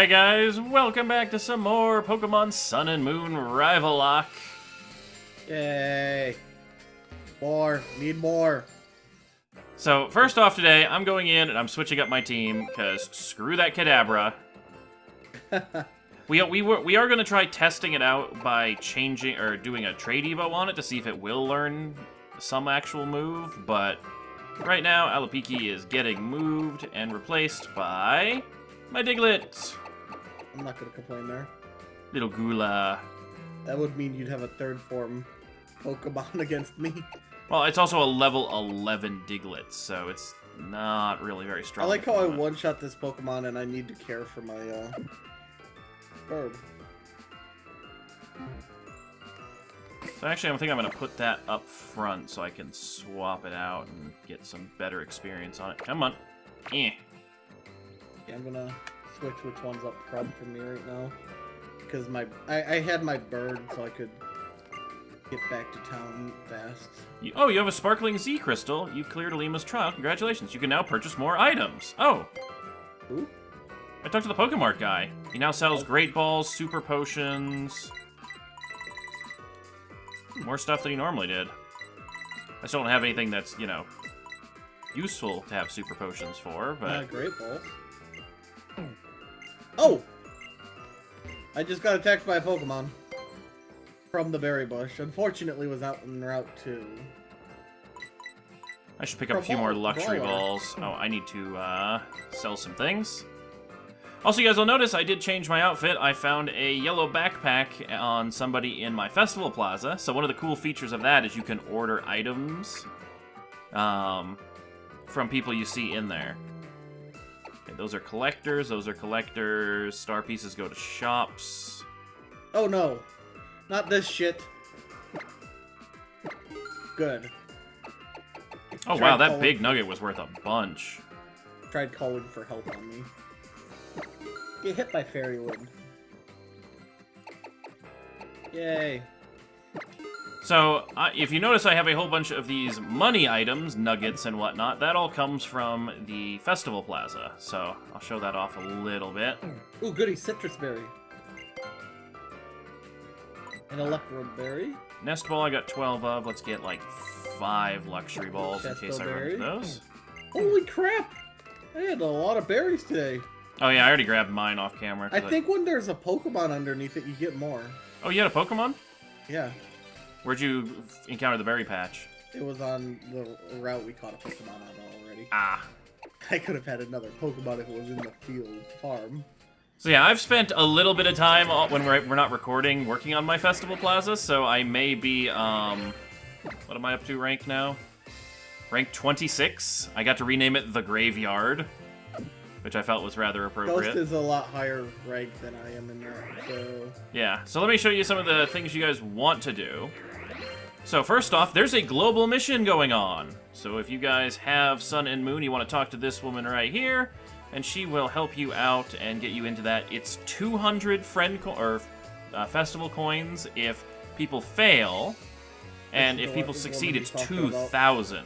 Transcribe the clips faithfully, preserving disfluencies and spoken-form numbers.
Alright guys, welcome back to some more Pokemon Sun and Moon RivalLocke. Yay. More. Need more. So, first off today, I'm going in and I'm switching up my team, because screw that Kadabra. we, we, we are going to try testing it out by changing, or doing a trade evo on it to see if it will learn some actual move, but right now, Alapiki is getting moved and replaced by my Diglett. I'm not gonna complain there. Little Gula. That would mean you'd have a third form Pokemon against me. Well, it's also a level eleven Diglett, so it's not really very strong. I like how I one-shot this Pokemon and I need to care for my uh, bird. So actually, I think I'm going to put that up front so I can swap it out and get some better experience on it. Come on. Eh. Yeah, I'm gonna switch which one's up front for me right now. Because my I, I had my bird so I could get back to town fast. You, oh, you have a sparkling Z crystal. You've cleared Alima's trial. Congratulations. You can now purchase more items. Oh. Ooh. I talked to the Pokemart guy. He now sells Great Balls, Super Potions. More stuff than he normally did. I still don't have anything that's, you know, useful to have Super Potions for, but... Uh, Great Balls. Oh! I just got attacked by a Pokemon. From the berry bush. Unfortunately, was out en route to... I should pick up a few more luxury balls. Oh, I need to uh, sell some things. Also, you guys will notice I did change my outfit. I found a yellow backpack on somebody in my festival plaza. So one of the cool features of that is you can order items um, from people you see in there. Okay, those are collectors. Those are collectors. Star pieces go to shops. Oh no. Not this shit. Good. Oh wow, that big nugget was worth a bunch. Tried calling for help on me. Get hit by Fairywood. Yay. So, uh, if you notice, I have a whole bunch of these money items, nuggets and whatnot. That all comes from the Festival Plaza. So, I'll show that off a little bit. Ooh, goody, Citrus Berry. An Electrode Berry. Nest Ball I got twelve of. Let's get, like, five luxury balls in case I run into those. Holy crap! I had a lot of berries today. Oh yeah, I already grabbed mine off camera. I think I... when there's a Pokemon underneath it, you get more. Oh, you had a Pokemon? Yeah. Where'd you encounter the berry patch? It was on the route we caught a Pokemon on already. Ah. I could have had another Pokemon if it was in the field farm. So yeah, I've spent a little bit of time when we're, we're not recording working on my Festival Plaza, so I may be, um... what am I up to rank now? Rank twenty-six. I got to rename it The Graveyard, which I felt was rather appropriate. Ghost is a lot higher rank than I am in that, so... Yeah, so let me show you some of the things you guys want to do. So first off, there's a global mission going on. So if you guys have Sun and Moon, you want to talk to this woman right here, and she will help you out and get you into that. It's two hundred friend co or uh, festival coins if people fail, and if people succeed, it's two thousand.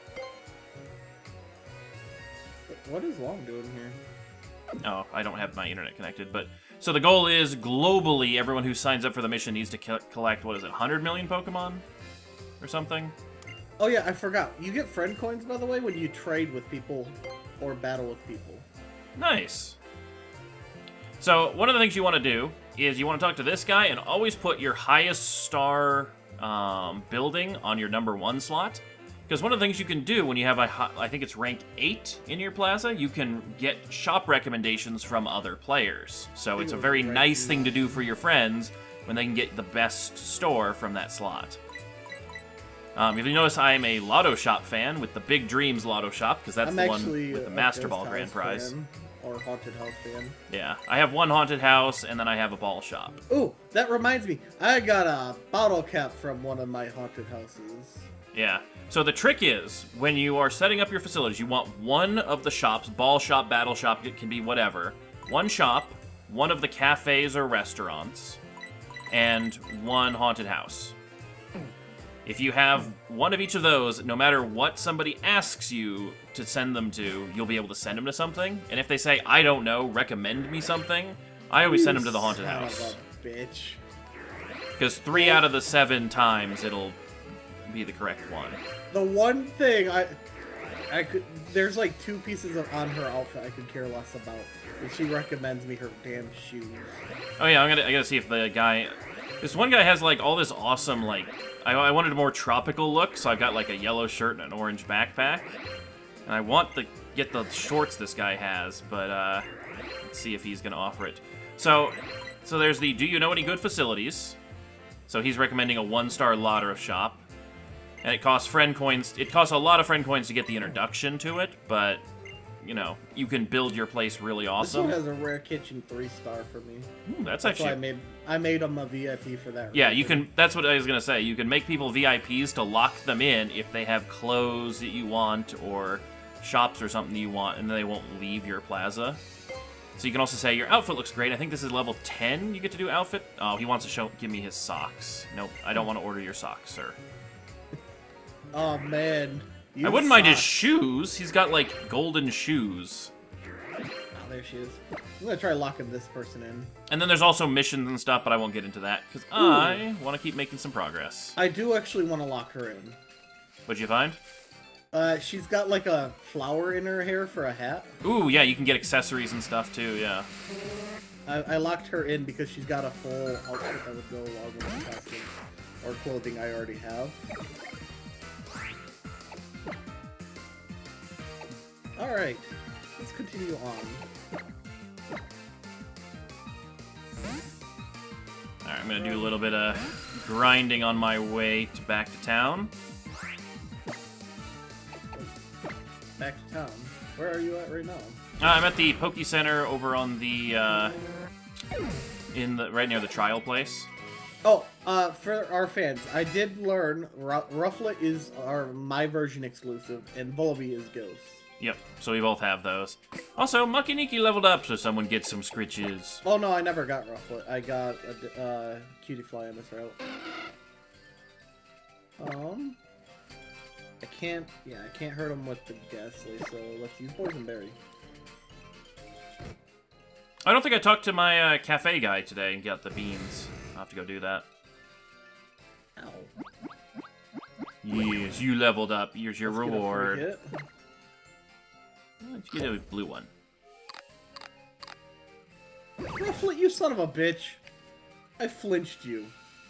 What is Long doing here? Oh, I don't have my internet connected, but... So the goal is, globally, everyone who signs up for the mission needs to co collect, what is it, one hundred million Pokemon? Or something? Oh yeah, I forgot. You get friend coins, by the way, when you trade with people or battle with people. Nice. So, one of the things you want to do is you want to talk to this guy and always put your highest star um, building on your number one slot. Because one of the things you can do when you have, a, I think it's rank eight in your plaza, you can get shop recommendations from other players. So it's a very nice thing to do for your friends when they can get the best store from that slot. Um, if you notice, I am a Lotto Shop fan with the Big Dreams Lotto Shop, because that's I'm the one with the Master Ball House Grand Prize. Fan, or Haunted House fan. Yeah, I have one Haunted House, and then I have a Ball Shop. Ooh, that reminds me. I got a bottle cap from one of my Haunted Houses. Yeah. So the trick is, when you are setting up your facilities, you want one of the shops, Ball Shop, Battle Shop, it can be whatever, one shop, one of the cafes or restaurants, and one haunted house. If you have one of each of those, no matter what somebody asks you to send them to, you'll be able to send them to something. And if they say, I don't know, recommend me something, I always You send them to the haunted son house. Of a bitch. Because three out of the seven times it'll be the correct one. The one thing I, I could, there's like two pieces of on her outfit I could care less about. And she recommends me her damn shoes. Oh yeah, I'm gonna, I gotta see if the guy, this one guy has like all this awesome like, I, I wanted a more tropical look, so I've got like a yellow shirt and an orange backpack. And I want to get the shorts this guy has, but uh, let's see if he's gonna offer it. So, so there's the, do you know any good facilities? So he's recommending a one-star lottery shop. And it costs friend coins, it costs a lot of friend coins to get the introduction to it, but, you know, you can build your place really awesome. This one has a rare kitchen three-star for me. Ooh, that's, That's actually... why I made, I made him a V I P for that Yeah, reason. you can, that's what I was gonna say. You can make people V I Ps to lock them in if they have clothes that you want, or shops or something that you want, and they won't leave your plaza. So you can also say, your outfit looks great. I think this is level ten you get to do outfit. Oh, he wants to show, give me his socks. Nope, I don't want to order your socks, sir. Oh, man. You I wouldn't mind his suck. shoes. He's got, like, golden shoes. Oh, there she is. I'm gonna try locking this person in. And then there's also missions and stuff, but I won't get into that, because I want to keep making some progress. I do actually want to lock her in. What'd you find? Uh, she's got like a flower in her hair for a hat. Ooh, yeah, you can get accessories and stuff, too, yeah. I, I locked her in because she's got a full outfit that would go along with the costume or clothing I already have. Alright, let's continue on. Alright, I'm gonna do a little bit of grinding on my way to back to town. Back to town. Where are you at right now? Uh, I'm at the Poke Center over on the, uh, in the, right near the trial place. Oh, uh, for our fans, I did learn Ru Rufflet is our my version exclusive, and Volibee is Ghost. Yep, so we both have those. Also, Mucky Niki leveled up, so someone gets some scritches. Oh no, I never got Rufflet. I got a uh, Cutie Fly on this route. Um, I can't. Yeah, I can't hurt him with the Ghastly, so let's use Boysenberry. I don't think I talked to my uh, cafe guy today and got the beans. I'll have to go do that. Ow. Yes, you leveled up. Here's your Let's get a free reward. hit. Let's get a blue one. Rufflet, you son of a bitch! I flinched you.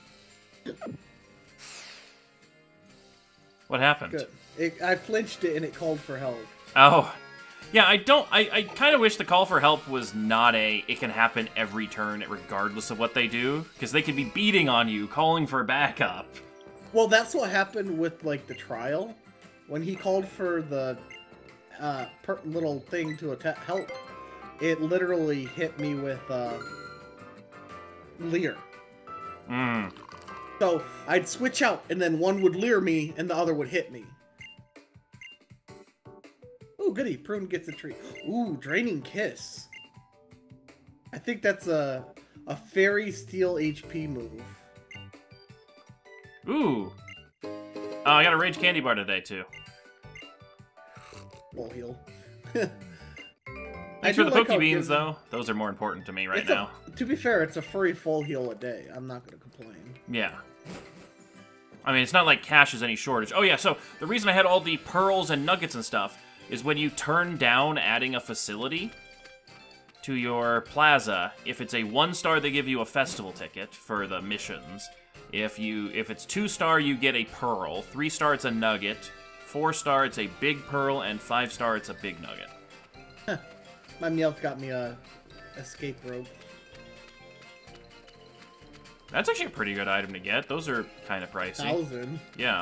What happened? Good. It, I flinched it and it called for help. Oh. Yeah, I don't... I, I kind of wish the call for help was not a... It can happen every turn regardless of what they do. Because they could be beating on you, calling for backup. Well, that's what happened with, like, the trial. When he called for the uh, per little thing to attack help, it literally hit me with uh, Leer. Mm. So I'd switch out, and then one would Leer me, and the other would hit me. Ooh, goody. Prune gets a treat. Ooh, Draining Kiss. I think that's a, a Fairy Steel H P move. Ooh. Oh, I got a Rage Candy Bar today, too. Full heal. Thanks for the Poke Beans, though. Those are more important to me right it's now. A, to be fair, it's a free full heal a day. I'm not going to complain. Yeah. I mean, it's not like cash is any shortage. Oh, yeah, so the reason I had all the pearls and nuggets and stuff is when you turn down adding a facility to your plaza, if it's a one-star, they give you a festival ticket for the missions. If you if it's two-star, you get a pearl. Three-star, it's a nugget. Four-star, it's a big pearl. And five-star, it's a big nugget. My Meowth got me a escape rope. That's actually a pretty good item to get. Those are kind of pricey. Thousand. Yeah.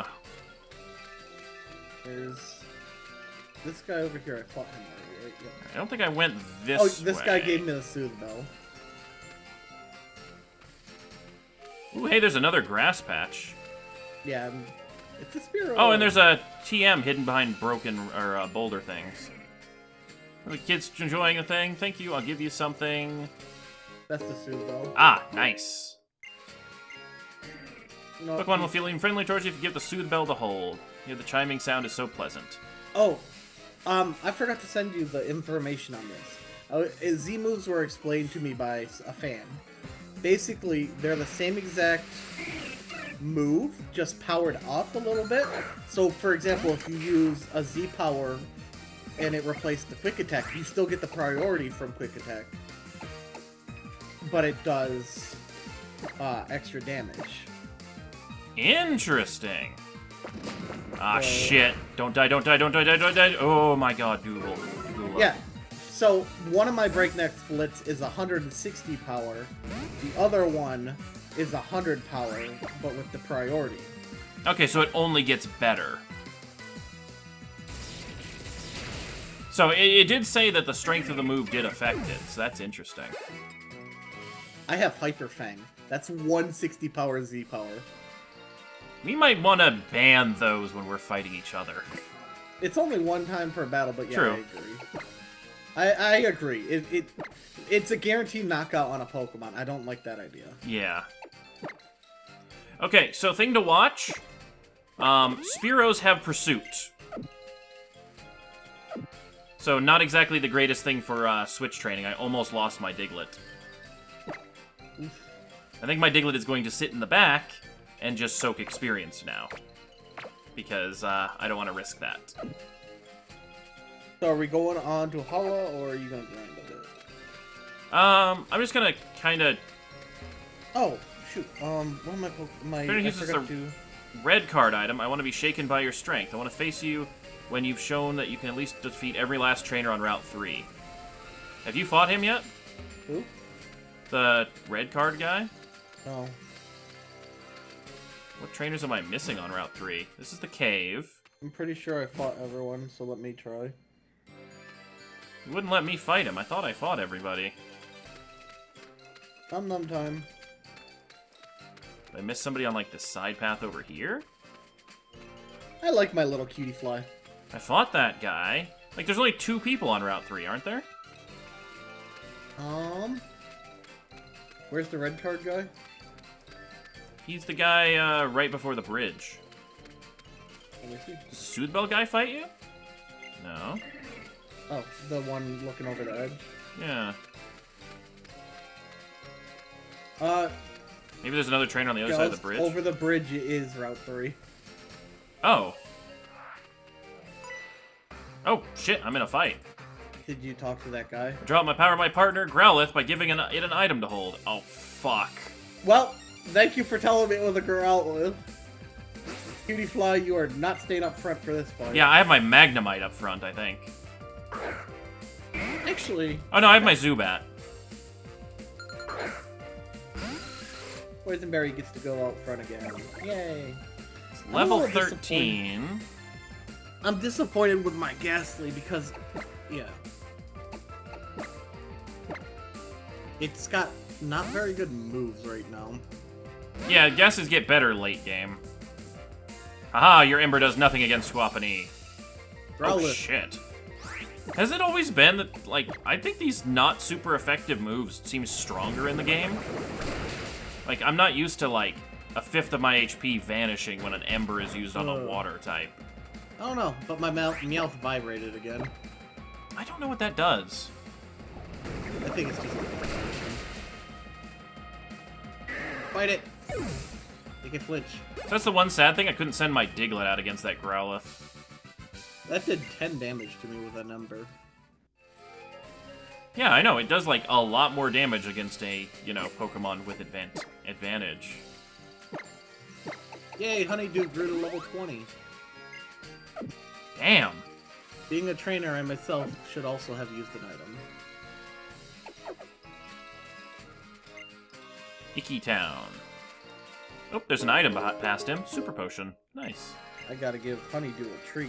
There's this guy over here. I fought him already, right? Yeah. I don't think I went this Oh, this way. guy gave me the Soothe Bell. Ooh, hey, there's another grass patch. Yeah, um, it's a Spearow. Oh, and there's a T M hidden behind broken or uh, boulder things. Are the kids enjoying the thing? Thank you. I'll give you something. That's the Soothe Bell. Ah, nice. No, Pokemon will feel even friendly towards you if you give the Soothe Bell the hold. Here, the chiming sound is so pleasant. Oh, um, I forgot to send you the information on this. Uh, Z moves were explained to me by a fan. Basically, they're the same exact move, just powered up a little bit. So, for example, if you use a Z power and it replaced the Quick Attack, you still get the priority from Quick Attack. But it does uh, extra damage. Interesting. Ah, uh, shit. Don't die, don't die, don't die, don't die, don't die. Oh my god, Google. Google. Yeah. So, one of my breakneck splits is one hundred sixty power. The other one is one hundred power, but with the priority. Okay, so it only gets better. So, it, it did say that the strength of the move did affect it, so that's interesting. I have Hyper Fang. That's one hundred sixty power Z power. We might want to ban those when we're fighting each other. It's only one time per battle, but yeah, True. I agree. I, I agree. It, it It's a guaranteed knockout on a Pokemon. I don't like that idea. Yeah. Okay, so thing to watch. Um, Spearows have Pursuit. So not exactly the greatest thing for uh, Switch training. I almost lost my Diglett. I think my Diglett is going to sit in the back and just soak experience now. Because uh, I don't want to risk that. So are we going on to Hala, or are you going to grind a bit? Um, I'm just going to kind of... Oh, shoot. Um, what am I... my If anyone I uses forgot the to... red card item, I want to be shaken by your strength. I want to face you when you've shown that you can at least defeat every last trainer on Route three. Have you fought him yet? Who? The red card guy? No. What trainers am I missing on Route three? This is the cave. I'm pretty sure I fought everyone, so let me try. You wouldn't let me fight him. I thought I fought everybody. Num num time. Did I miss somebody on, like, the side path over here? I like my little cutie fly. I fought that guy. Like, there's only two people on Route three, aren't there? Um... Where's the red card guy? He's the guy uh, right before the bridge. Let me see. Does the Soothe Bell guy fight you? No. Oh, the one looking over the edge. Yeah. Uh, Maybe there's another trainer on the other Ghost, side of the bridge. over the bridge is Route three. Oh. Oh, shit, I'm in a fight. Did you talk to that guy? Draw out my power my partner, Growlithe, by giving an, it an item to hold. Oh, fuck. Well, thank you for telling me it was a Growlithe. Cutie fly, you are not staying up front for this fight. Yeah, I have my Magnemite up front, I think. Actually... Oh, no, I have my Zubat. Poisonberry gets to go out front again. Yay. It's I'm level a little thirteen. I'm disappointed with my Ghastly because, yeah. It's got not very good moves right now. Yeah, guesses get better late game. Haha, your Ember does nothing against Swampany. Oh, Growlithe. shit. Has it always been that, like, I think these not super effective moves seem stronger in the game? Like, I'm not used to, like, a fifth of my H P vanishing when an Ember is used on a Uh. water type. I don't know, but my mouth, Meowth vibrated again. I don't know what that does. I think it's just a vibration. Fight it! Make it flinch. That's the one sad thing, I couldn't send my Diglett out against that Growlithe. That did ten damage to me with that number. Yeah, I know, it does, like, a lot more damage against a, you know, Pokemon with advan advantage. Yay, Honeydew grew to level twenty. Damn! Being a trainer, I myself should also have used an item. Icky Town. Oh, there's an item behind, past him. Super Potion. Nice. I gotta give Honeydew a treat.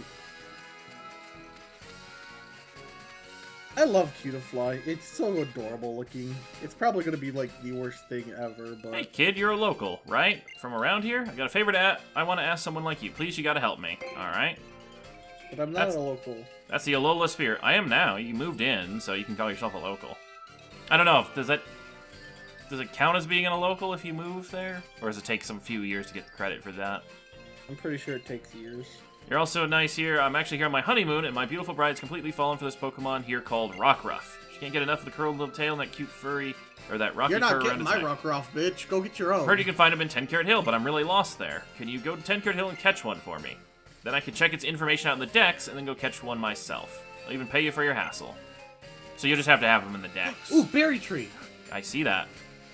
I love Cutiefly. It's so adorable looking. It's probably gonna be like the worst thing ever, but... Hey kid, you're a local, right? From around here? I got a favor to ask. I want to ask someone like you. Please, you gotta help me. Alright? But I'm not That's- a local. That's the Alola Spirit. I am now. You moved in, so you can call yourself a local. I don't know. Does that... does it count as being in a local if you move there? Or does it take some few years to get the credit for that? I'm pretty sure it takes years. You're also nice here. I'm actually here on my honeymoon, and my beautiful bride's completely fallen for this Pokemon here called Rockruff. She can't get enough of the curled little tail and that cute furry, or that rocky You're fur not around getting his my neck. Rockruff, bitch. Go get your own. Heard you can find him in Ten Carat Hill, but I'm really lost there. Can you go to Ten Carat Hill and catch one for me? Then I can check its information out in the decks, and then go catch one myself. I'll even pay you for your hassle. So you'll just have to have them in the decks. Ooh, berry tree. I see that.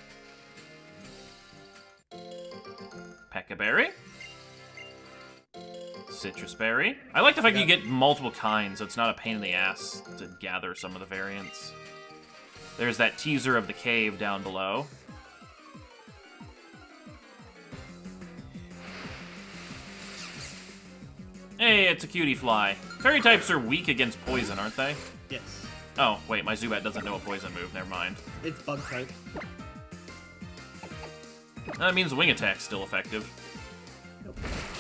Peccaberry. Citrus berry. I like the fact that you get multiple kinds, so it's not a pain in the ass to gather some of the variants. There's that teaser of the cave down below. Hey, it's a cutie fly. Fairy types are weak against poison, aren't they? Yes. Oh, wait, my Zubat doesn't know a poison move. Never mind. It's bug type. That means wing attack's still effective. Nope.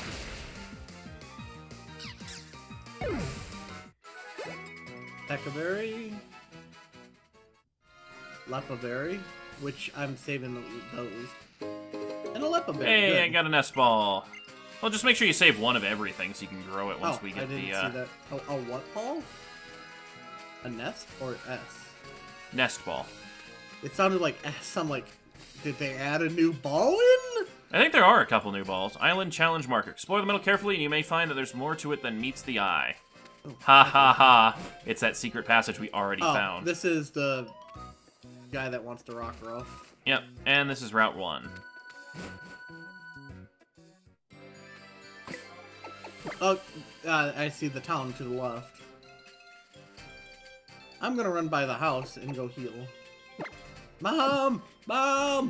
Peccaberry. Lepaberry, which I'm saving those. And a Lepaberry. Hey, Good. I got a nest ball. Well, just make sure you save one of everything so you can grow it once oh, we get I didn't the uh, see that. Oh, a what ball? A nest or S? nest ball. It sounded like S. I'm like, did they add a new ball in? I think there are a couple new balls. Island Challenge Marker. Explore the middle carefully and you may find that there's more to it than meets the eye. Oh, Ha ha ha. It's that secret passage we already oh, found. This is the guy that wants to rock her off. Yep, and this is Route one. Oh, uh, I see the town to the left. I'm gonna run by the house and go heal. Mom! Mom!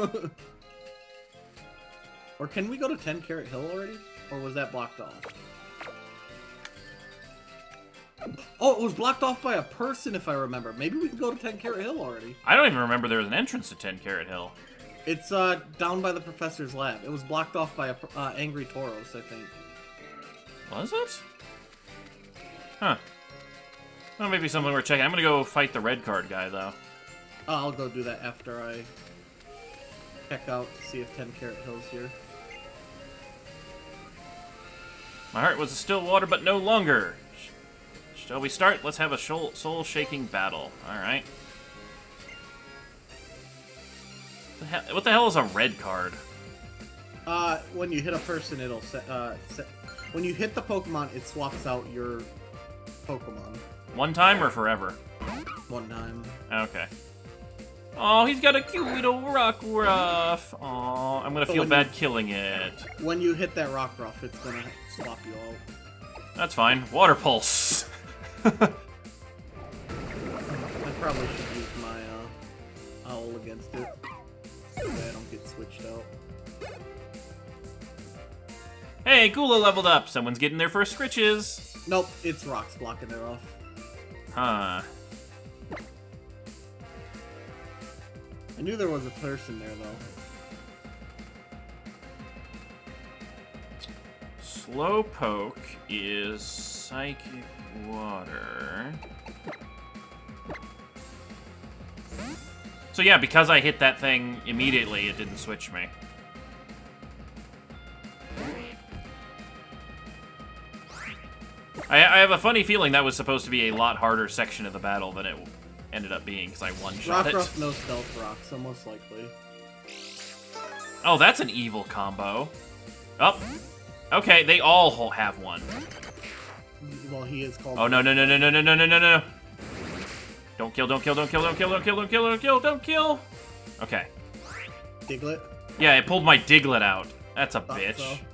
Or can we go to Ten Carat Hill already? Or was that blocked off? Oh, it was blocked off by a person, if I remember. Maybe we can go to Ten Carat Hill already. I don't even remember there was an entrance to Ten Carat Hill. It's uh, down by the professor's lab. It was blocked off by a uh, angry Tauros, I think. Was it? Huh. Well, maybe something we're checking. I'm gonna go fight the red card guy, though. Oh, I'll go do that after I check out to see if Ten Carat Hill's here. My heart was still water, but no longer. Shall we start? Let's have a soul-shaking battle. Alright. What the hell is a red card? Uh, when you hit a person, it'll set, uh, set... When you hit the Pokemon, it swaps out your Pokemon. One time or forever? One time. Okay. Oh, he's got a cute little Rockruff. Oh, I'm gonna But feel when bad you- killing it. When you hit that Rockruff, it's gonna swap you out. That's fine. Water Pulse. I probably should use my, uh, Owl against it. So that I don't get switched out. Hey, Gula leveled up. Someone's getting their first scritches. Nope, it's rocks blocking it off. Huh. I knew there was a person there, though. Slowpoke is Psychic Water. So yeah, because I hit that thing immediately, it didn't switch me. I, I have a funny feeling that was supposed to be a lot harder section of the battle than it ended up being, because I one-shot it. Rockruff, no stealth rock, so most likely. Oh, that's an evil combo. Oh. Okay, they all ho- have one. Well, he is called... Oh, no, no, no, no, no, no, no, no, no, no. Don't kill, don't kill, don't kill, don't kill, don't kill, don't kill, don't kill, don't kill. Okay. Diglett? Yeah, it pulled my Diglett out. That's a Thought bitch. so.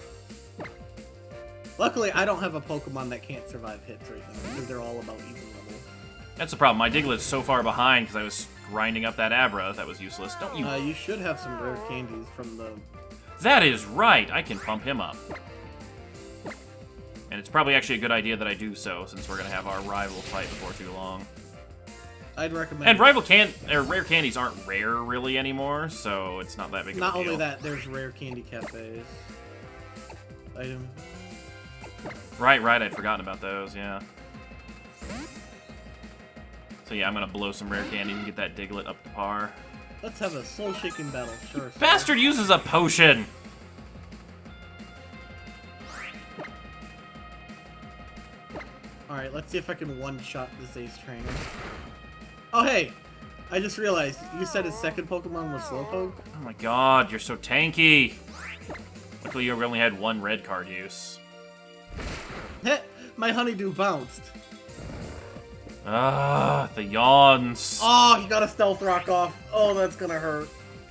Luckily, I don't have a Pokemon that can't survive hits right now, because they're all about even level. That's the problem. My Diglett's so far behind because I was grinding up that Abra. That was useless. Don't you... Uh, you should have some rare candies from the... That is right. I can pump him up. And it's probably actually a good idea that I do so, since we're going to have our rival fight before too long. I'd recommend... And rival can or rare candies aren't rare really anymore, so it's not that big of Not a deal. only that, there's rare candy cafes. Item. Right, right. I'd forgotten about those, yeah. So yeah, I'm going to blow some rare candy and get that Diglett up to par. Let's have a soul-shaking battle. Sure. sir. Bastard uses a potion. All right, let's see if I can one-shot this Ace Trainer. Oh hey, I just realized you said his second Pokemon was Slowpoke. Oh my god, you're so tanky. Luckily, you only had one red card use. Heh, my Honeydew bounced. Ah, the yawns. Oh, he got a Stealth Rock off. Oh, that's gonna hurt.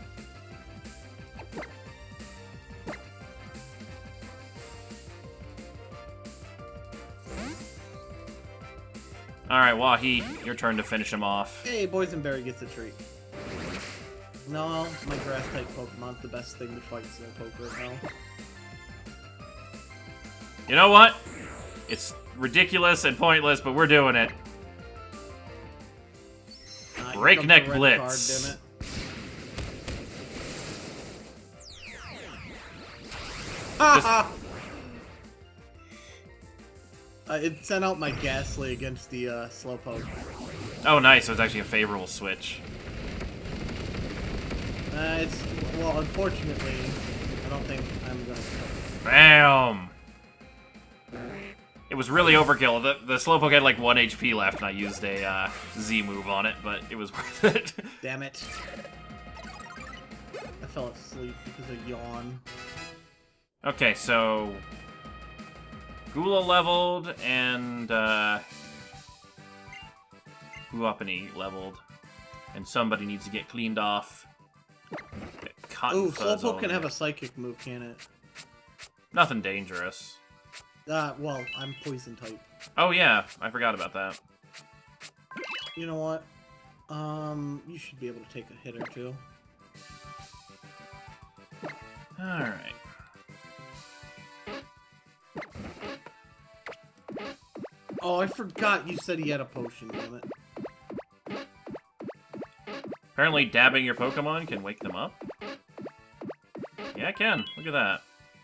Alright, Wahi, your turn to finish him off. Hey, Boysenberry gets a treat. No, my Grass-type Pokemon's the best thing to fight Slowpoke right now. You know what? It's ridiculous and pointless, but we're doing it. Uh, Breakneck Blitz. Card, Haha! Uh, it sent out my Ghastly against the uh, Slowpoke. Oh, nice. It was actually a favorable switch. Uh, it's... Well, unfortunately, I don't think I'm gonna... Bam! It was really overkill. The, the Slowpoke had like one H P left, and I used a uh, Z move on it, but it was worth it. Damn it. I fell asleep because of yawn. Okay, so... Gula leveled, and, uh... Guapini leveled. And somebody needs to get cleaned off. Cotton Ooh, fuzz all Slowpoke can over. have a Psychic move, can it? Nothing dangerous. Uh, well, I'm Poison type. Oh yeah, I forgot about that. You know what? Um, you should be able to take a hit or two. Alright. Oh, I forgot you said he had a potion, damn it. Apparently dabbing your Pokemon can wake them up. Yeah, it can. Look at that.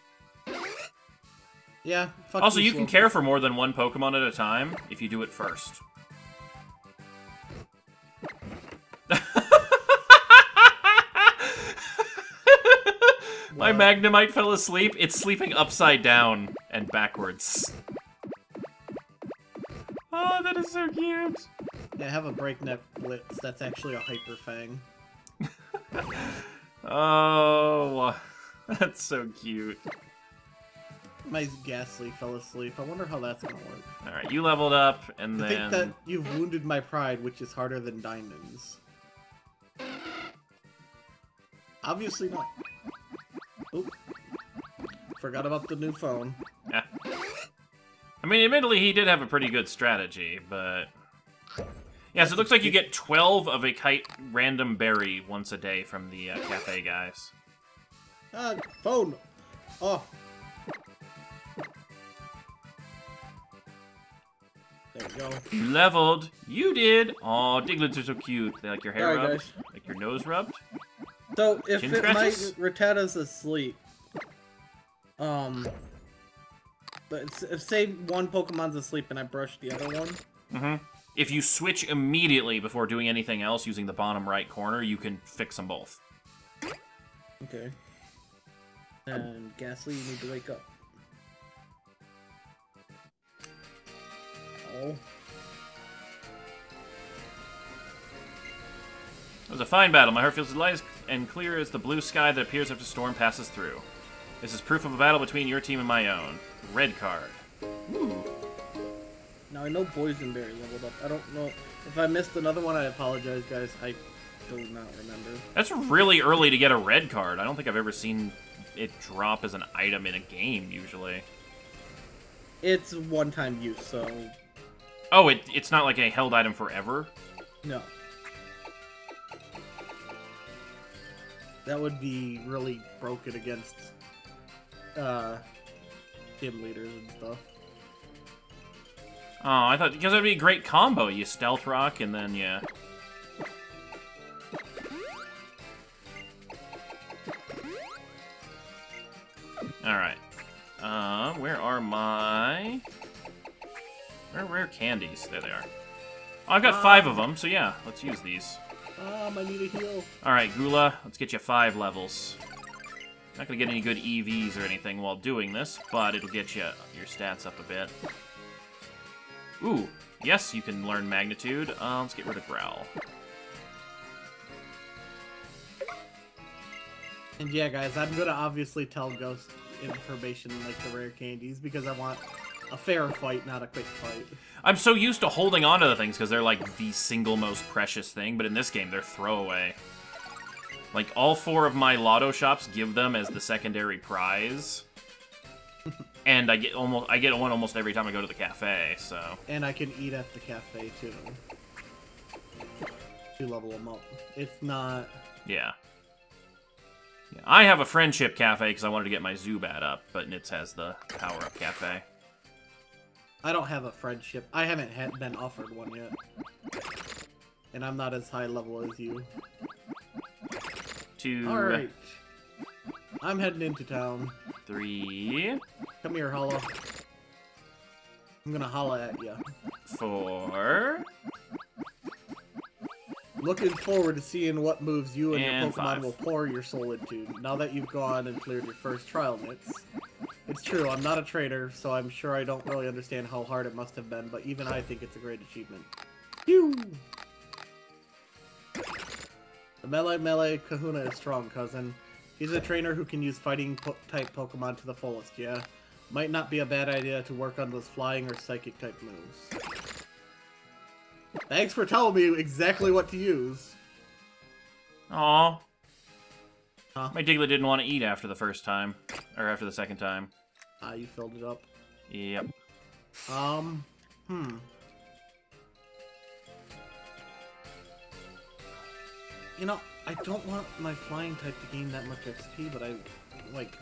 Yeah, fuck Also, you Slowpoke. can care for more than one Pokemon at a time if you do it first. My What? Magnemite fell asleep. It's sleeping upside down and backwards. Oh, that is so cute. Yeah, have a Breakneck Blitz. That's actually a Hyper Fang. Oh, that's so cute. My Ghastly fell asleep. I wonder how that's gonna work. Alright, you leveled up, and I then... think that you've wounded my pride, which is harder than diamonds. Obviously not. Oop. Forgot about the new phone. Yeah. I mean, admittedly, he did have a pretty good strategy, but... Yeah, so it looks like you get twelve of a kite random berry once a day from the uh, cafe guys. Ah, phone! Off. There we go. You leveled. You did. Aw, Diglets are so cute. They like your hair Alright, rubbed, guys. like your nose rubbed. So, if Chin it, my scratches? Rattata's asleep, um... But s- if, say, one Pokemon's asleep and I brush the other one... Mm-hmm. If you switch immediately before doing anything else using the bottom right corner, you can fix them both. Okay. And Ghastly, you need to wake up. Oh. It was a fine battle. My heart feels as light as- and clear as the blue sky that appears after a storm passes through. This is proof of a battle between your team and my own. Red card. Ooh. Now, I know Boysenberry leveled up. I don't know. If I missed another one, I apologize, guys. I do not remember. That's really early to get a red card. I don't think I've ever seen it drop as an item in a game, usually. It's one-time use, so... Oh, it, it's not like a held item forever? No. That would be really broken against uh, gym leaders and stuff. Oh, I thought, because it would be a great combo. You Stealth Rock, and then, yeah. Alright. Uh, where are my... Where, where are candies? There they are. Oh, I've got five of them, so yeah, let's use these. Um, I need a heal. Alright, Gula, let's get you five levels. Not gonna get any good E Vs or anything while doing this, but it'll get you your stats up a bit. Ooh, yes, you can learn Magnitude. Uh, let's get rid of Growl. And yeah, guys, I'm gonna obviously tell Ghost information like the rare candies because I want a fair fight, not a quick fight. I'm so used to holding on to the things because they're like the single most precious thing, but in this game, they're throwaway. Like, all four of my lotto shops give them as the secondary prize. And I get almost I get one almost every time I go to the cafe, so... And I can eat at the cafe, too. To level them up. It's not... Yeah. yeah. I have a friendship cafe because I wanted to get my Zubat up, but Nitz has the power-up cafe. I don't have a friendship. I haven't had been offered one yet. And I'm not as high level as you. Two... Alright. I'm heading into town. Three... Come here, Hala. I'm gonna holla at you. Four... Looking forward to seeing what moves you and, and your Pokemon five. will pour your soul into, now that you've gone and cleared your first trial, Nitz. It's true, I'm not a trainer, so I'm sure I don't really understand how hard it must have been, but even I think it's a great achievement. Phew! The Melee Melee Kahuna is strong, cousin. He's a trainer who can use fighting-type po Pokemon to the fullest, yeah? Might not be a bad idea to work on those flying or psychic-type moves. Thanks for telling me exactly what to use. Aww. Huh? My Diglett didn't want to eat after the first time. Or after the second time. Ah, you filled it up. Yep. Um, hmm. You know, I don't want my flying type to gain that much X P, but I, like,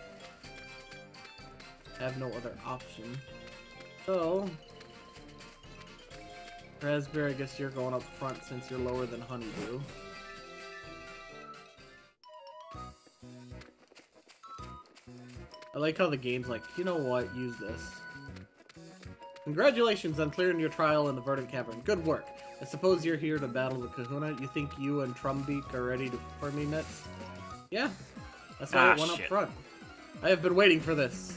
have no other option. So... Raspberry, I guess you're going up front since you're lower than Honeydew. I like how the game's like, you know what, use this. Congratulations on clearing your trial in the Verdant Cavern. Good work. I suppose you're here to battle the Kahuna. You think you and Trumbeak are ready to, for me, Nitz? Yeah, that's why Ah, it went shit. up front. I have been waiting for this.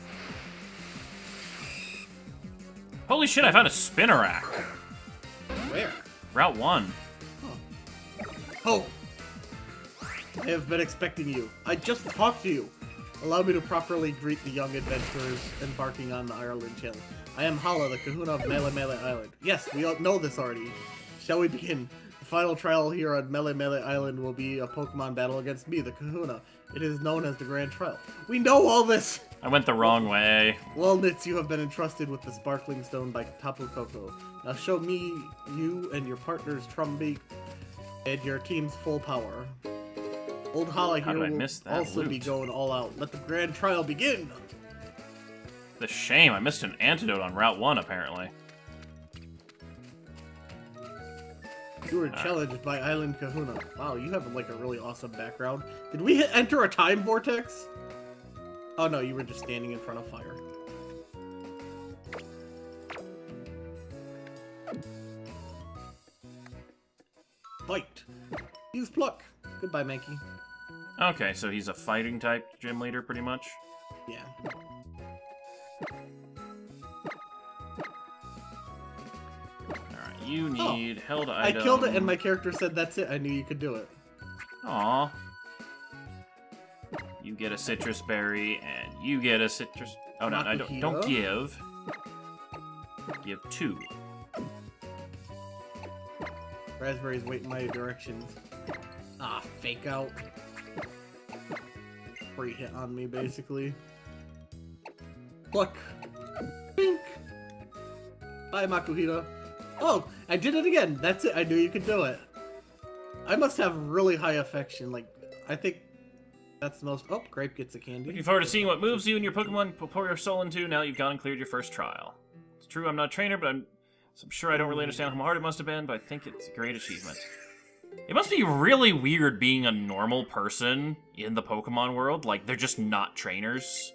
Holy shit, I found a Spinnerack. Where? Route one. Oh! I have been expecting you. I just talked to you. Allow me to properly greet the young adventurers embarking on the Ireland challenge. I am Hala, the Kahuna of Melee Melee Island. Yes, we all know this already. Shall we begin? The final trial here on Melee Melee Island will be a Pokemon battle against me, the Kahuna. It is known as the Grand Trial. We know all this! I went the wrong way. Well, Nitz, you have been entrusted with the Sparkling Stone by Tapu Koko. Now show me, you and your partners Trumbeak, and your team's full power. Old Hala How here did I will miss that also be loot? going all out. Let the grand trial begin! The shame, I missed an antidote on Route one, apparently. You were challenged by Island Kuhuna. Wow, you have like a really awesome background. Did we hit enter a time vortex? Oh no, you were just standing in front of fire. Fight! Use pluck! Goodbye, Mankey. Okay, so he's a fighting type gym leader, pretty much. Yeah. Alright, you need oh, held I item. killed it and my character said that's it. I knew you could do it. Aw. You get a citrus berry, and you get a citrus... Oh, no, I don't, don't give. Give two. Raspberries wait in my directions. Ah, fake out. Free hit on me, basically. Look. Pink. Bye, Makuhita. Oh, I did it again. That's it. I knew you could do it. I must have really high affection. Like, I think that's the most... Oh, Grape gets a candy. Looking forward to seeing what moves you and your Pokemon will pour your soul into now that you've gone and cleared your first trial. It's true, I'm not a trainer, but I'm, so I'm sure I don't really understand how hard it must have been, but I think it's a great achievement. It must be really weird being a normal person in the Pokemon world. Like, they're just not trainers.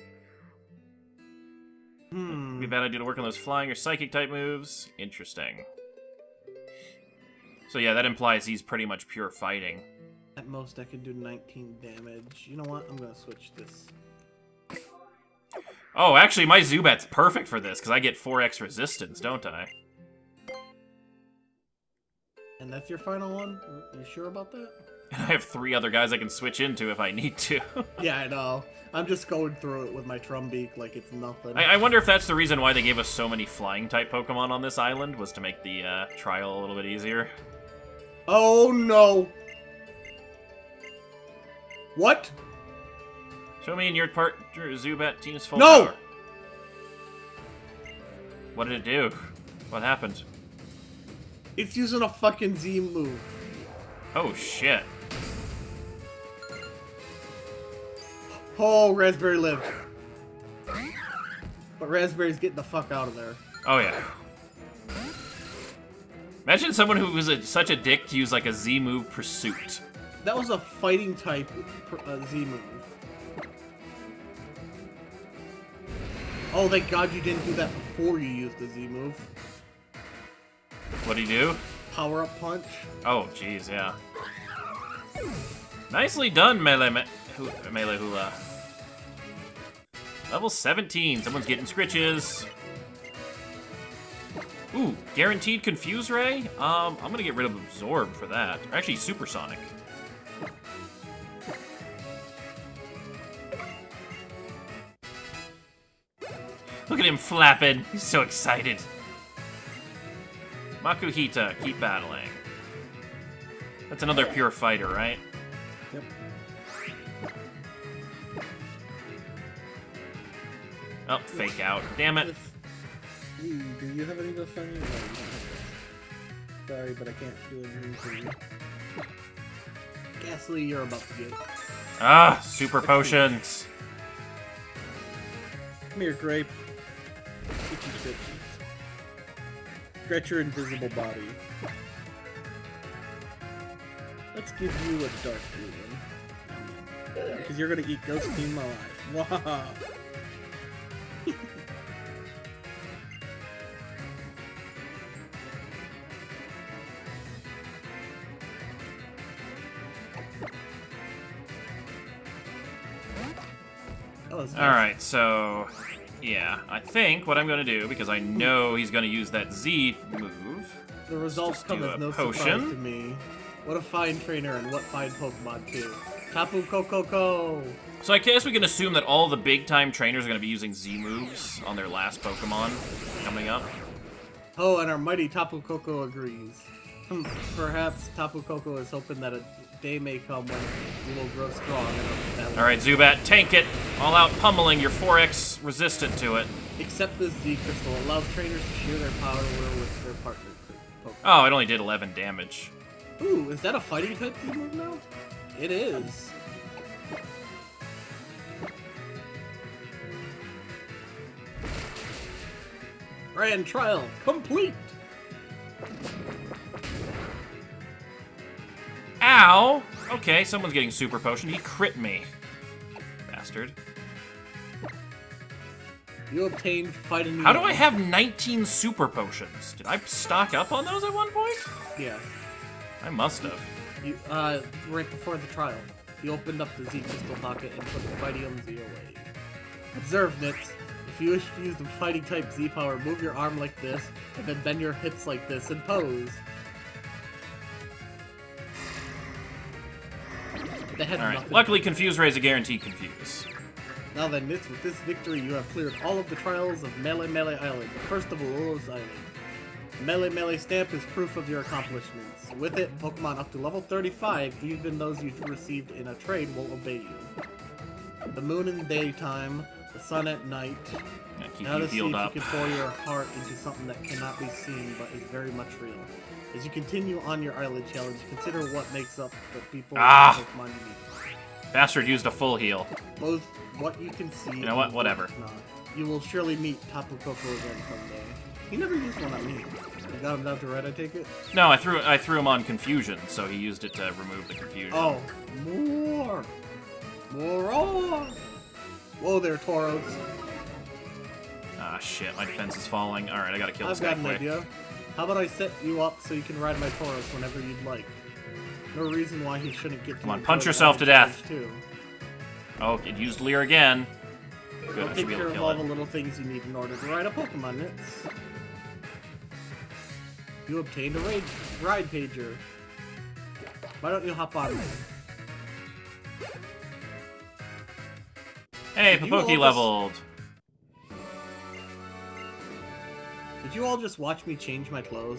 Hmm. It'd be a bad idea to work on those flying or psychic type moves. Interesting. So yeah, that implies he's pretty much pure fighting. At most, I can do nineteen damage. You know what? I'm gonna switch this. Oh, actually, my Zubat's perfect for this, because I get four X resistance, don't I? And that's your final one? Are you sure about that? And I have three other guys I can switch into if I need to. Yeah, I know. I'm just going through it with my Trumbeak like it's nothing. I, I wonder if that's the reason why they gave us so many flying-type Pokemon on this island, was to make the uh, trial a little bit easier. Oh, no! What? Show me in your part your Zubat team's full No! power. What did it do? What happened? It's using a fucking Z move. Oh, shit. Oh, Raspberry lived. But Raspberry's getting the fuck out of there. Oh, yeah. Imagine someone who was a, such a dick to use, like, a Z-move Pursuit. That was a fighting type uh, Z move. Oh, thank God you didn't do that before you used the Z move. What'd he do? Power up punch. Oh, jeez, yeah. Nicely done, Melee me hu Melee Hula. Level seventeen. Someone's getting scritches. Ooh, guaranteed Confuse Ray? Um, I'm gonna get rid of Absorb for that. Or actually, Supersonic. Look at him flapping. He's so excited. Makuhita, keep battling. That's another pure fighter, right? Yep. Oh, fake out. Damn it. Ooh, do you have any of those on you? No, you don't have those. Sorry, but I can't do anything for you. Ghastly, you're about to get. Ah, super potions. Come here, Grape. Get you stitches. Stretch your invisible body. Let's give you a dark blue one. Because you're gonna eat Ghost Team alive. Wow. Alright, so... yeah, I think what I'm going to do, because I know he's going to use that Z move... The results come as no potion. surprise to me. What a fine trainer and what fine Pokemon too. Tapu Koko. So I guess we can assume that all the big-time trainers are going to be using Z moves on their last Pokemon coming up. Oh, and our mighty Tapu Koko agrees. Perhaps Tapu Koko is hoping that a day may come when you will grow strong enough that Alright, Zubat, tank it! All out pummeling, you're four X resistant to it. Except this Z Crystal allows trainers to share their power with their partner Pokemon. Oh, it only did eleven damage. Ooh, is that a fighting type Z move now? It is. Grand trial complete! Ow! Okay, someone's getting super potion. He crit me. Bastard. You obtained fighting. How do I have nineteen super potions? Did I stock up on those at one point? Yeah. I must have. You, uh, right before the trial. You opened up the Z Crystal pocket and put the Fighting Z away. Observe, Nitz. If you wish to use the fighting type Z power, move your arm like this, and then bend your hips like this and pose. They had Alright, nothing. luckily Confuse Ray is a guaranteed Confuse. Now then, Nitz, with this victory, you have cleared all of the trials of Melee Melee Island, the first of Alola's Island. Melee Melee stamp is proof of your accomplishments. With it, Pokemon up to level thirty-five, even those you received in a trade, will obey you. The moon in daytime, the sun at night. Yeah, keep Now you to see if healed you up. can pour your heart into something that cannot be seen but is very much real. As you continue on your island challenge, consider what makes up the people Ah! and Pokemon you meet. Bastard used a full heal. Both what you can see. You know what? and Whatever. not. You will surely meet Tapu Koko again someday. He never used one on me. You got him down to red, I take it? No, I threw I threw him on confusion, so he used it to remove the confusion. Oh, more! More! Oh. Whoa there, Tauros. Ah, shit, my defense is falling. Alright, I gotta kill I've this guy got an quick. idea. How about I set you up so you can ride my Tauros whenever you'd like? No reason why he shouldn't get to Come on, punch yourself to death. Too. Oh, it used Leer again. Good, I'll I take should be care able of to kill all it. the little things you need in order to ride a Pokemon, Nitz. You obtained a raid, ride pager. Why don't you hop on me? Hey, Did you all Papoki just- leveled. Did you all just watch me change my clothes?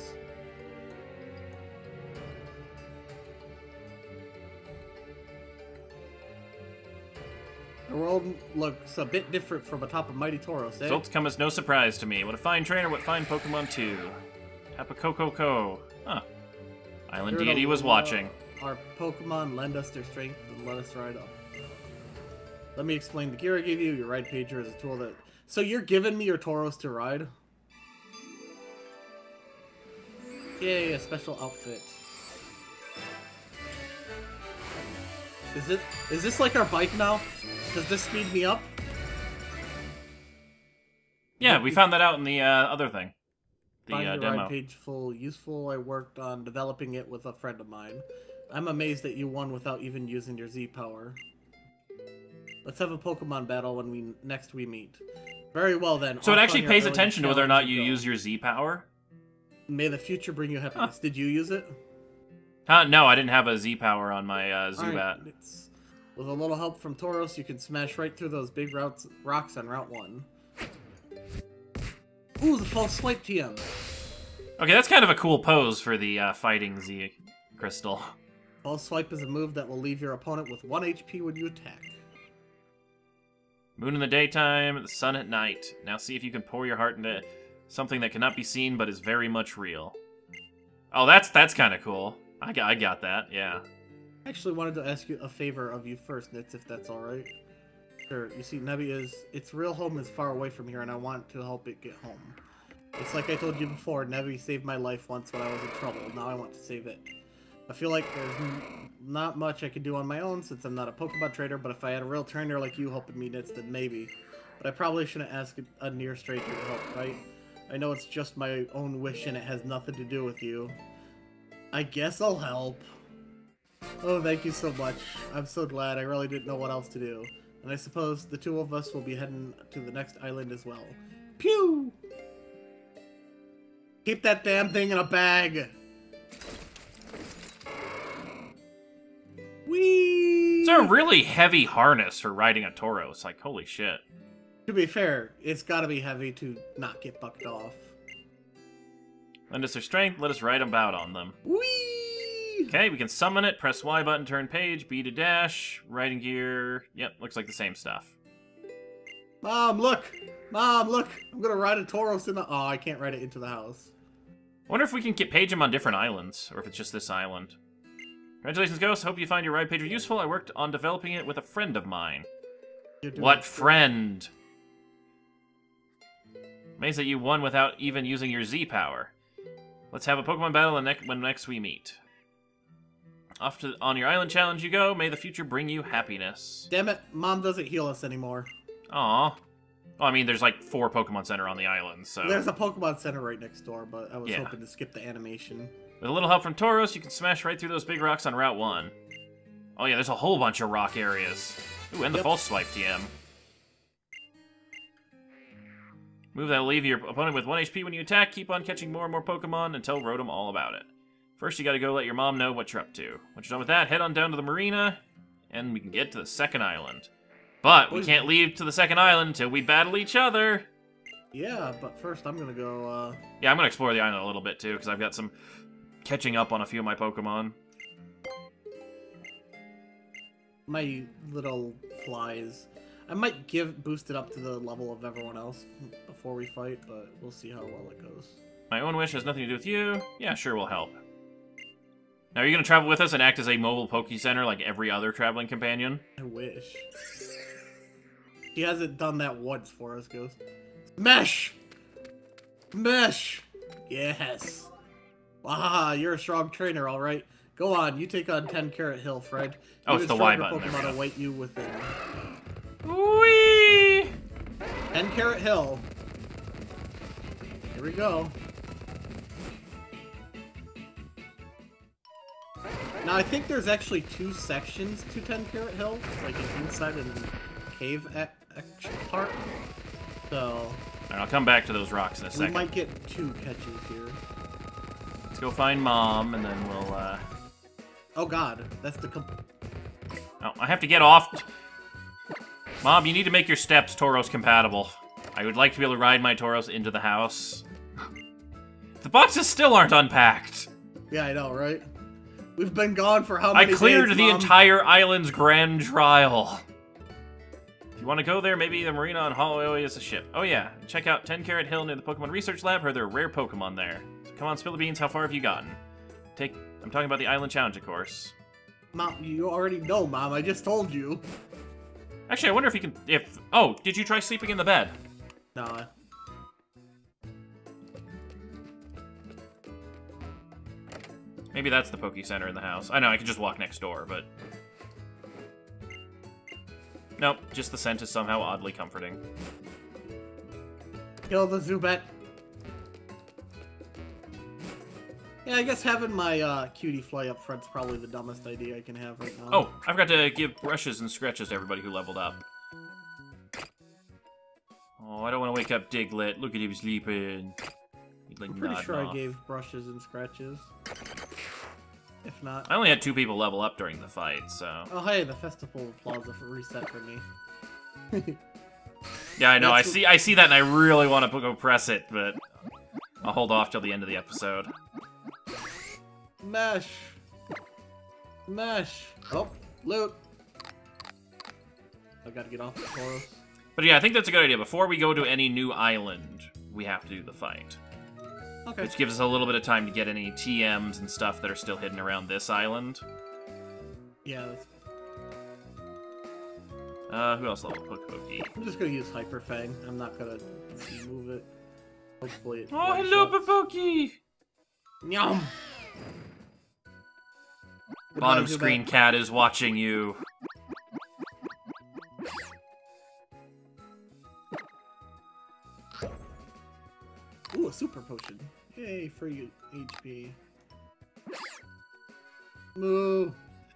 The world looks a bit different from atop of Mighty Tauros, eh? Results come as no surprise to me. What a fine trainer, what fine Pokemon too. Tapakokoko. Huh. Island Here Deity to, was uh, watching. Our Pokemon lend us their strength and let us ride up. Let me explain. The gear I gave you, your ride pager, is a tool that... So you're giving me your Tauros to ride? Yay, a special outfit. Is it? Is this like our bike now? Does this speed me up? Yeah, we found that out in the uh, other thing. The Find uh, your demo. ride page full useful. I worked on developing it with a friend of mine. I'm amazed that you won without even using your Z power. Let's have a Pokemon battle when we next we meet. Very well then. So it off actually on your pays early attention to whether or not challenge you go. use your Z power? May the future bring you happiness. Did you use it? Huh? No, I didn't have a Z power on my uh, Zubat. Alright, it's- with a little help from Tauros, you can smash right through those big routes, rocks on Route one. Ooh, the false swipe T M. Okay, that's kind of a cool pose for the uh, fighting Z crystal. False swipe is a move that will leave your opponent with one H P when you attack. Moon in the daytime, the sun at night. Now see if you can pour your heart into something that cannot be seen but is very much real. Oh, that's that's kind of cool. I got, I got that, yeah. I actually wanted to ask you a favor of you first, Nitz, if that's alright. Sure, you see, Nebby is... Its real home is far away from here, and I want to help it get home. It's like I told you before, Nebby saved my life once when I was in trouble. Now I want to save it. I feel like there's n not much I can do on my own since I'm not a Pokemon trader, but if I had a real trainer like you helping me, Nitz, then maybe. But I probably shouldn't ask a, a near stranger to help, right? I know it's just my own wish and it has nothing to do with you. I guess I'll help. Oh, thank you so much. I'm so glad. I really didn't know what else to do. And I suppose the two of us will be heading to the next island as well. Pew! Keep that damn thing in a bag! Whee! It's a really heavy harness for riding a Tauros. Like, holy shit. To be fair, it's gotta be heavy to not get bucked off. Lend us their strength, let us ride about on them. Whee! Okay, we can summon it, press Y button, turn page, B to dash, riding gear. Yep, looks like the same stuff. Mom, look! Mom, look! I'm gonna ride a Tauros in the- Oh, I can't ride it into the house. I wonder if we can get page them on different islands, or if it's just this island. Congratulations, Ghost. Hope you find your ride pager useful. I worked on developing it with a friend of mine. You're doing What it. friend? Amazed that you won without even using your Z power. Let's have a Pokemon battle ne when next we meet. Off to on your island challenge you go. May the future bring you happiness. Damn it, Mom doesn't heal us anymore. Aw. Well, I mean, there's like four Pokemon Center on the island, so... There's a Pokemon Center right next door, but I was Yeah. hoping to skip the animation. With a little help from Tauros, you can smash right through those big rocks on Route one. Oh yeah, there's a whole bunch of rock areas. Ooh, and the Yep. False Swipe T M. Move that'll leave your opponent with one H P when you attack. Keep on catching more and more Pokemon and tell Rotom all about it. First, you gotta go let your mom know what you're up to. Once you're done with that, head on down to the marina, and we can get to the second island. But we can't leave to the second island until we battle each other. Yeah, but first I'm gonna go, uh... Yeah, I'm gonna explore the island a little bit, too, because I've got some catching up on a few of my Pokemon. my little flies. I might give boost it up to the level of everyone else before we fight, but we'll see how well it goes. My own wish has nothing to do with you. Yeah, sure, we'll help. Now, are you going to travel with us and act as a mobile Poke Center like every other traveling companion? I wish. He hasn't done that once for us, Ghost. Smash! Smash! Yes! Ah, you're a strong trainer, alright. Go on, you take on ten Carrot Hill, Fred. Oh, Even it's the Y stronger button, there we Pokemon go. await you within. Whee! ten Carrot Hill. Here we go. Now, I think there's actually two sections to ten Carat Hill, like an inside and cave action part. So... Alright, I'll come back to those rocks in a second. We might get two catches here. Let's go find Mom, and then we'll, uh... Oh god, that's the... Comp oh, I have to get off... Mom, you need to make your steps Tauros compatible. I would like to be able to ride my Tauros into the house. The boxes still aren't unpacked. Yeah, I know, right? We've been gone for how many days, I cleared days, the Mom? entire island's grand trial. If you want to go there, maybe the marina on Holloway is a ship. Oh yeah, check out ten Carat Hill near the Pokemon Research Lab. Heard there are rare Pokemon there. So come on, spill the beans. How far have you gotten? Take. I'm talking about the Island Challenge, of course. Mom, you already know, Mom. I just told you. Actually, I wonder if you can... If... Oh, did you try sleeping in the bed? Nah. Maybe that's the Poke Center in the house. I know, I could just walk next door, but... Nope, just the scent is somehow oddly comforting. Kill the Zubat. Yeah, I guess having my uh, cutie fly up front's probably the dumbest idea I can have right now. Oh, I forgot to give brushes and scratches to everybody who leveled up. Oh, I don't want to wake up Diglett. Look at him sleeping. He's like I'm pretty sure off. I gave brushes and scratches. If not... I only had two people level up during the fight, so... Oh, hey, the Festival Plaza for reset for me. Yeah, I know. That's I see I see that, and I really want to go press it, but... I'll hold off till the end of the episode. Mesh. Mesh. Oh, loot. I gotta get off the Tauros. But yeah, I think that's a good idea. Before we go to any new island, we have to do the fight. Okay. Which gives us a little bit of time to get any T Ms and stuff that are still hidden around this island. Yeah, that's... Uh, who else level Poke Pokey? I'm just gonna use Hyper Fang. I'm not gonna move it. Hopefully it... Oh, hello, Popoki! Nyam! Bottom screen cat is watching you. Ooh, a super potion. Yay, free H P. Moo!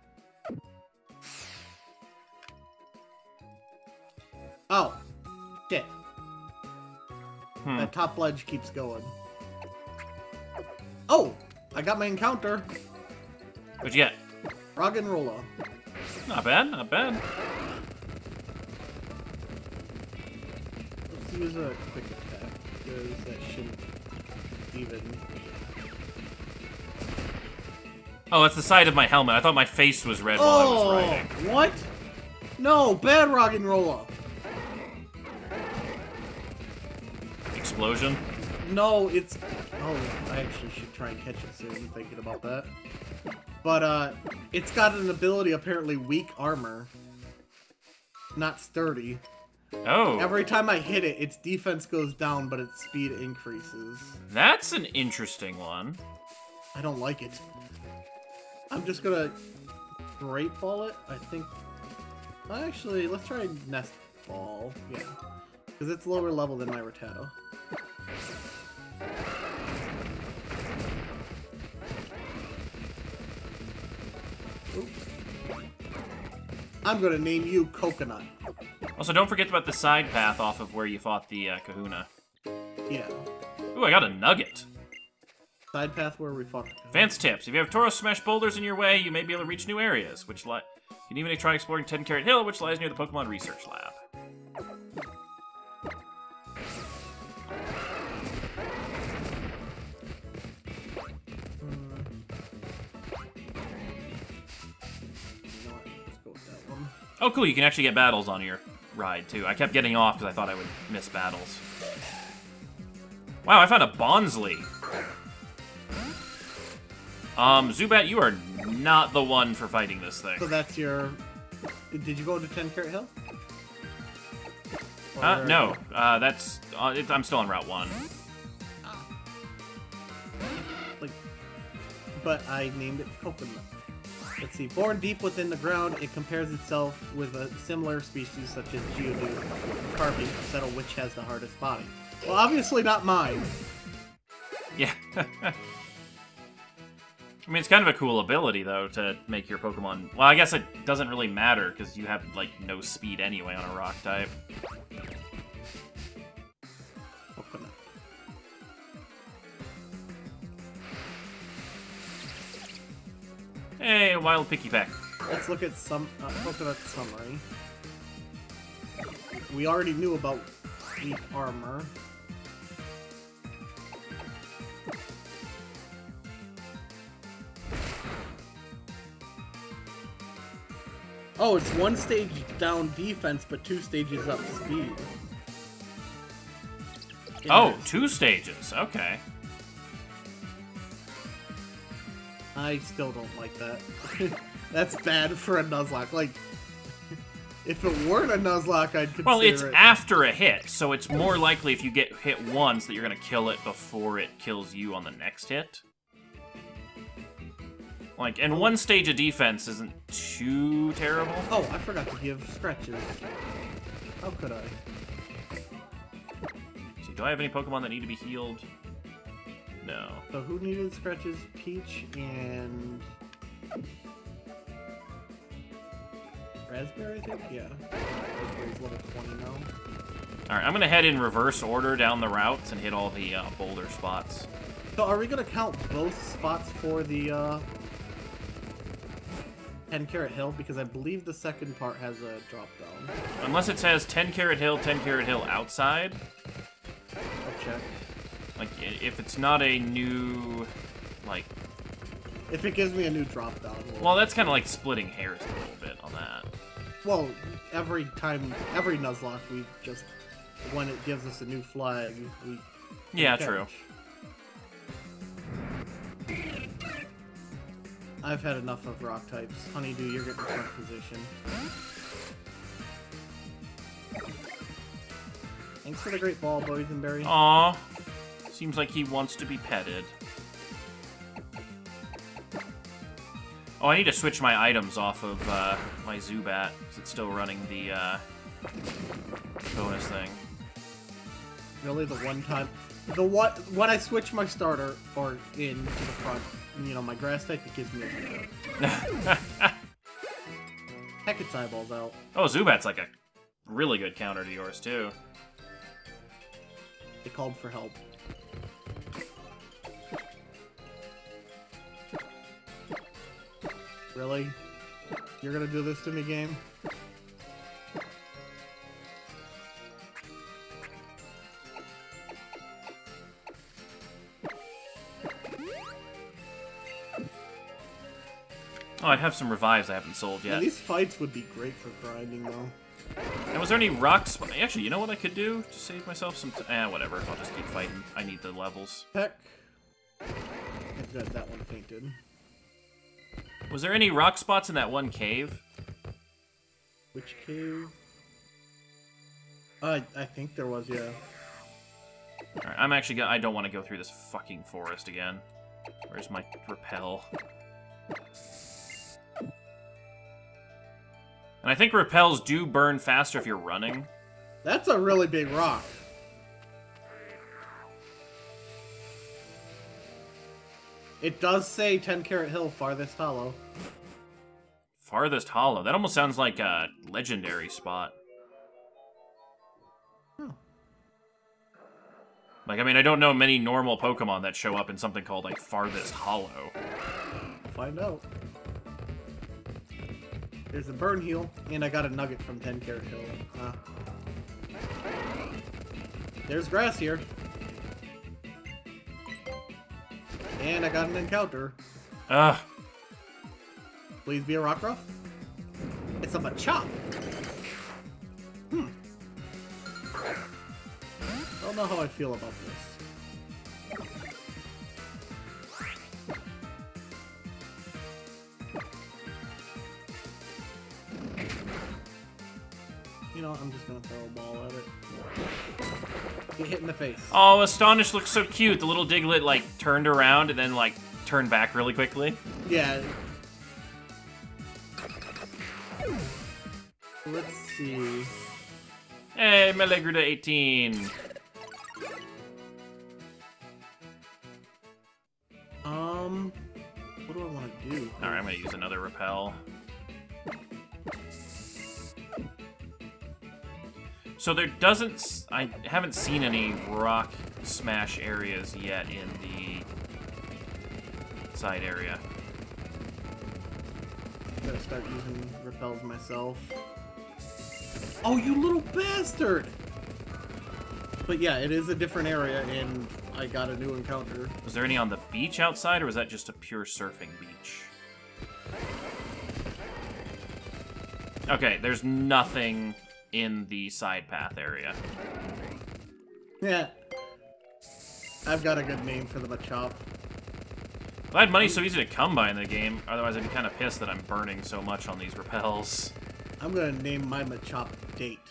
Oh! Shit. Hmm. That top ledge keeps going. Oh! I got my encounter! What'd you get? Rock and Rolla. Not bad, not bad. Let's use a quick attack, because that shouldn't even... Oh, that's the side of my helmet. I thought my face was red while I was riding. Oh, what? No, bad Rock and Rolla. Explosion? No, it's... Oh, I actually should try and catch it soon, thinking about that. But, uh, it's got an ability, apparently weak armor. Not sturdy. Oh. Every time I hit it, its defense goes down, but its speed increases. That's an interesting one. I don't like it. I'm just gonna Great Ball it, I think. Actually, let's try Nest Ball. Yeah. Because it's lower level than my Rattata. Oop. I'm gonna name you Coconut. Also, don't forget about the side path off of where you fought the uh, Kahuna. Yeah. Ooh, I got a nugget. Side path where we fought the Kahuna. Advanced tips. If you have Tauros Smash boulders in your way, you may be able to reach new areas, which li you can even try exploring ten Carat Hill, which lies near the Pokemon Research Lab. Oh, cool, you can actually get battles on your ride, too. I kept getting off because I thought I would miss battles. Wow, I found a Bonsley. Um, Zubat, you are not the one for fighting this thing. So that's your... Did you go to ten Carat Hill? Or... Uh, no. Uh, that's... Uh, it, I'm still on Route one. Like... But I named it Coconut. Let's see. Born deep within the ground, it compares itself with a similar species such as Geodude, carving to settle which has the hardest body. Well, obviously not mine. Yeah. I mean, it's kind of a cool ability, though, to make your Pokemon... Well, I guess it doesn't really matter, because you have, like, no speed anyway on a rock type. Coconut. Hey, a wild picky peck. Let's look at some uh, Coconut summary. We already knew about weak armor. Oh, it's one stage down defense, but two stages up speed. Oh, two stages. Okay. I still don't like that. That's bad for a Nuzlocke. Like, if it weren't a Nuzlocke, I'd consider Well, it's it. after a hit, so it's more likely if you get hit once that you're going to kill it before it kills you on the next hit. Like, and one stage of defense isn't too terrible. Oh, I forgot to give stretches. How could I? So, do I have any Pokemon that need to be healed? No. So who needed stretches? Peach and... Raspberry, I think? Yeah. Raspberry's level twenty now. Alright, I'm going to head in reverse order down the routes and hit all the uh, boulder spots. So are we going to count both spots for the, uh... ten Carat Hill? Because I believe the second part has a drop down. Unless it says ten Carat Hill, ten Carat Hill outside. I'll check. Like, if it's not a new, like... If it gives me a new drop down. We'll... Well, that's kind of like splitting hairs a little bit on that. Well, every time, every Nuzlocke, we just, when it gives us a new flag, we... Yeah, catch. true. I've had enough of rock types. Honeydew, you're getting front position. Thanks for the great ball, Boysenberry. Aww. Seems like he wants to be petted. Oh, I need to switch my items off of uh, my Zubat, because it's still running the uh, bonus thing. Really, the one time... The what when I switch my starter, or in to the front, you know, my grass type, it gives me a Heck, its eyeballs out. Oh, Zubat's like a really good counter to yours, too. It called for help. Really? You're gonna do this to me, game? Oh, I have some revives I haven't sold yet. Yeah, these fights would be great for grinding, though. And was there any rock sp- Actually, you know what I could do to save myself some t Eh, whatever. I'll just keep fighting. I need the levels. Heck. Good, that one fainted. Was there any rock spots in that one cave? Which cave? Uh, I think there was, yeah. Alright, I'm actually gonna- I don't want to go through this fucking forest again. Where's my repel? And I think repels do burn faster if you're running. That's a really big rock. It does say ten Carat Hill, farthest hollow. Farthest hollow. That almost sounds like a legendary spot. Huh. Like, I mean, I don't know many normal Pokemon that show up in something called, like, farthest hollow. Find out. There's a burn heal, and I got a nugget from ten Carat Hill. Huh. There's grass here. And I got an encounter. Ugh. Please be a Rockruff. It's a Machop. Hmm. I don't know how I feel about this. You know, I'm just gonna throw a ball at it. Get hit in the face. Oh, Astonish looks so cute. The little Diglett, like, turned around and then, like, turned back really quickly. Yeah. Let's see. Hey, Melegra to eighteen. Um, What do I want to do? Alright, I'm gonna use another repel. So there doesn't... I haven't seen any rock smash areas yet in the side area. I'm gonna start using repels myself. Oh, you little bastard! But yeah, it is a different area, and I got a new encounter. Was there any on the beach outside, or was that just a pure surfing beach? Okay, there's nothing in the side path area. Yeah. I've got a good name for the Machop. Glad money's so easy to come by in the game, otherwise I'd be kind of pissed that I'm burning so much on these repels. I'm gonna name my Machop Date.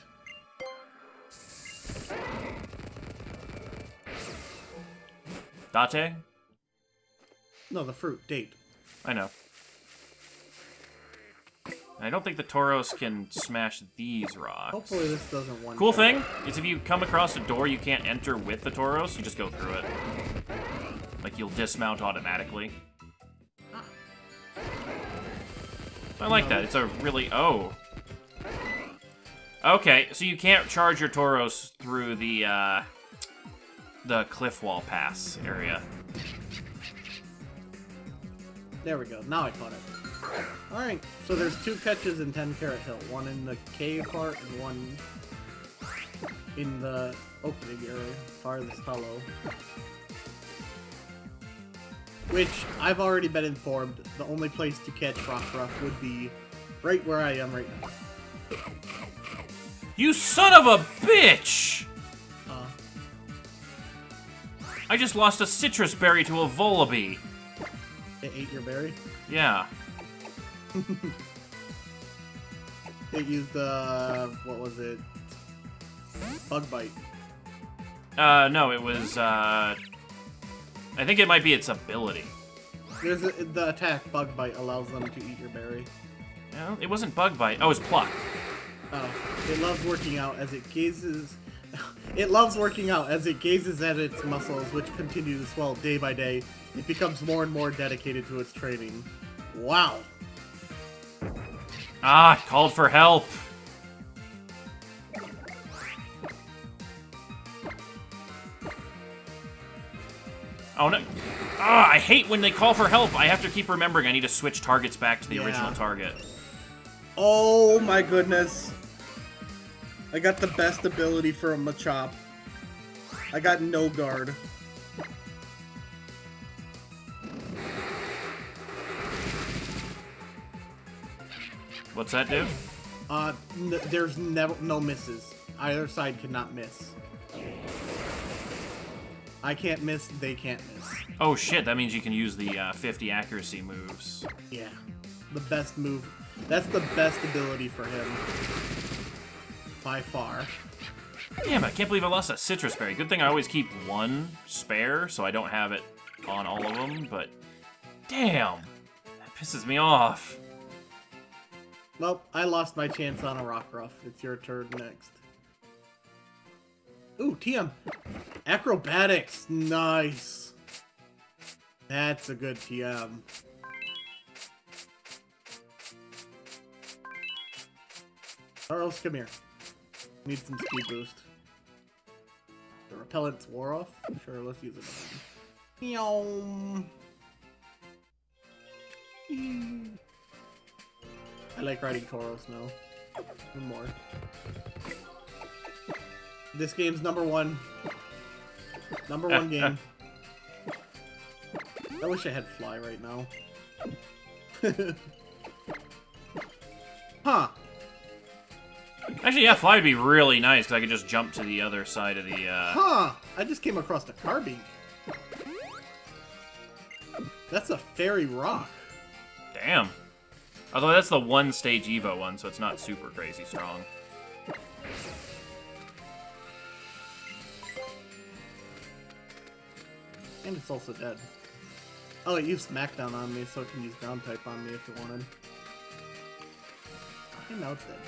Date? No, the fruit. Date. I know. I don't think the Tauros can smash these rocks. Hopefully this doesn't one Cool thing is if you come across a door you can't enter with the Tauros, you just go through it. Like, you'll dismount automatically. I like that. It's a really... Oh. Okay, so you can't charge your Tauros through the, uh... the cliff wall pass area. There we go. Now I caught it. Alright, so there's two catches in ten Carat Hill. One in the cave part and one in the opening area, farthest hollow. Which, I've already been informed, the only place to catch Rockruff would be right where I am right now. You son of a bitch! Uh, I just lost a citrus berry to a Volibee. it ate your berry? Yeah. It used, uh, what was it? Bug Bite. Uh, no, it was, uh... I think it might be its ability. There's a, the attack Bug Bite allows them to eat your berry. No, it wasn't Bug Bite. Oh, it's Pluck. Oh, it loves working out as it gazes... It loves working out as it gazes at its muscles, which continue to swell day by day. It becomes more and more dedicated to its training. Wow. Ah, called for help. Oh, no. Ah, I hate when they call for help. I have to keep remembering I need to switch targets back to the Yeah. original target. Oh my goodness. I got the best ability for a Machop. I got no guard. What's that do? Uh, n there's never no misses. Either side cannot miss. I can't miss, they can't miss. Oh shit, that means you can use the uh, fifty accuracy moves. Yeah. The best move. That's the best ability for him. By far. Damn, I can't believe I lost a citrus berry. Good thing I always keep one spare, so I don't have it on all of them, but... Damn! That pisses me off. Well, I lost my chance on a Rockruff. It's your turn next. Ooh, T M. Acrobatics. Nice. That's a good T M. Charles, come here. Need some speed boost. The repellent's wore off? Sure, let's use it. Meow. I like riding Tauros now. One more. This game's number one. Number one game. I wish I had Fly right now. Huh. Actually, yeah, Fly would be really nice, because I could just jump to the other side of the, uh... Huh! I just came across a Carbink. That's a fairy rock. Damn. Although that's the one-stage Evo one, so it's not super crazy strong. And it's also dead. Oh, it used Smackdown on me, so it can use Ground type on me if it wanted. And now it's dead.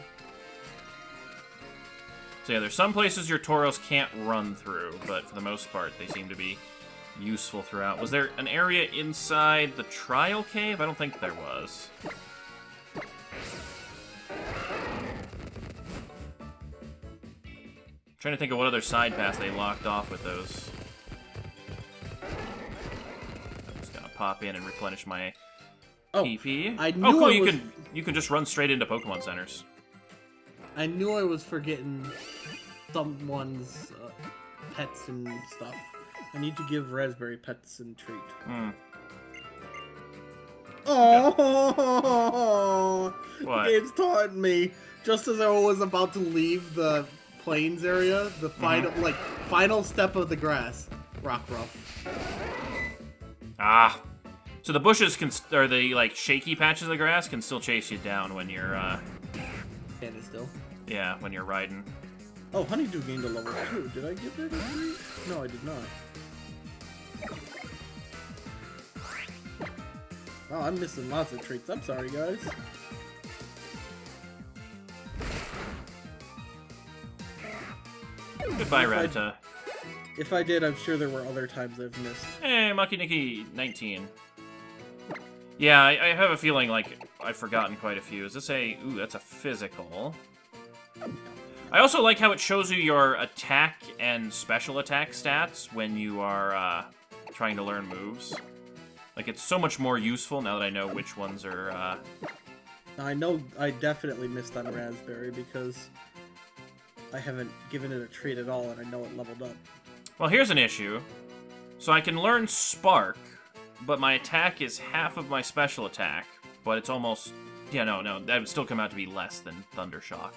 So yeah, there's some places your Tauros can't run through, but for the most part, they seem to be useful throughout. Was there an area inside the trial cave? I don't think there was. Trying to think of what other side paths they locked off with those. I'm just gonna pop in and replenish my Oh, P P. I knew oh, cool! I You was... can you can just run straight into Pokemon centers. I knew I was forgetting someone's uh, pets and stuff. I need to give Raspberry pets and treat. Hmm. Oh, What? The game's taunting me. Just as I was about to leave the plains area, the final, Mm-hmm. like, final step of the grass, rock ruff. Ah. So the bushes can, st or the like shaky patches of grass can still chase you down when you're, uh, And it still. yeah, when you're riding. Oh, Honeydew gained a level two. Did I give that a treat? No, I did not. Oh, I'm missing lots of treats. I'm sorry, guys. Goodbye, If I- Rattata. If I did, I'm sure there were other times I've missed. Hey, Mucky Nicky nineteen. Yeah, I, I have a feeling like I've forgotten quite a few. Is this a... Ooh, that's a physical. I also like how it shows you your attack and special attack stats when you are uh, trying to learn moves. Like, it's so much more useful now that I know which ones are... Uh... I know I definitely missed on Raspberry because I haven't given it a treat at all, and I know it leveled up. Well, here's an issue. So I can learn Spark, but my attack is half of my special attack, but it's almost... Yeah, no, no, that would still come out to be less than Thundershock.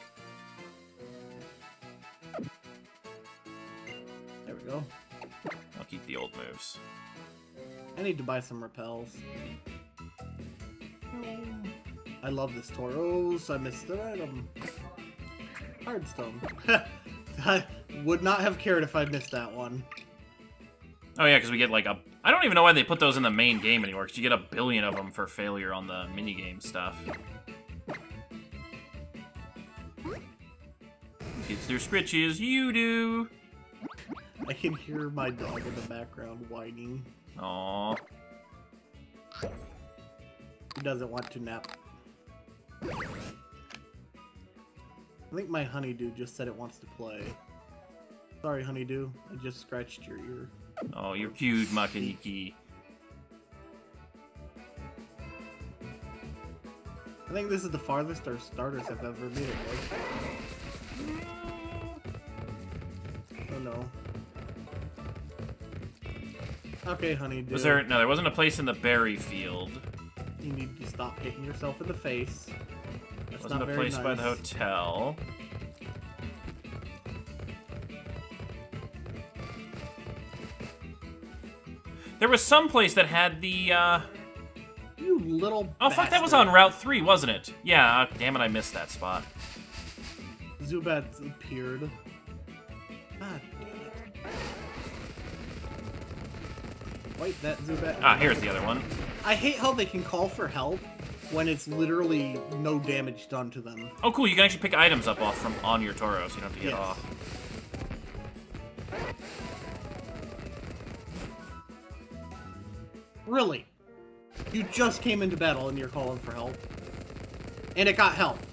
There we go. I'll keep the old moves. I need to buy some repels. I love this Tauros. I missed an item. Hardstone. I would not have cared if I missed that one. Oh yeah, because we get like a... I don't even know why they put those in the main game anymore, because you get a billion of them for failure on the minigame stuff. Kids through scritches, you do! I can hear my dog in the background whining. Aww. He doesn't want to nap. I think my honeydew just said it wants to play. Sorry, honeydew. I just scratched your ear. Oh, you're cute, Makaniki. I think this is the farthest our starters have ever made it with. Oh no. Okay, honeydew. Was there... No, there wasn't a place in the berry field. You need to stop hitting yourself in the face. That's Wasn't not a very place by the nice. hotel. There was some place that had the, uh... You little Oh, fuck, that was bastard. on Route three, wasn't it? Yeah, uh, damn it, I missed that spot. Zubat appeared. Ah, damn it. Wait, that Zubat... Ah, here's the other one. I hate how they can call for help when it's literally no damage done to them. Oh, cool, you can actually pick items up off from on your Tauros, so you don't have to get Yes. off. Really? You just came into battle and you're calling for help. And it got help.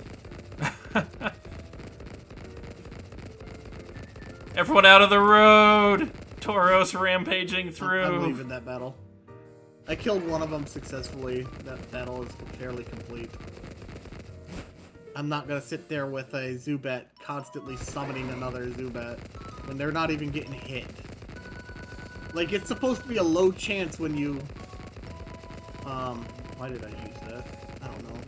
Everyone out of the road! Tauros rampaging through. I'm leaving that battle. I killed one of them successfully. That battle is fairly complete. I'm not gonna sit there with a Zubat constantly summoning another Zubat when they're not even getting hit. Like, it's supposed to be a low chance when you... Um, why did I use that? I don't know.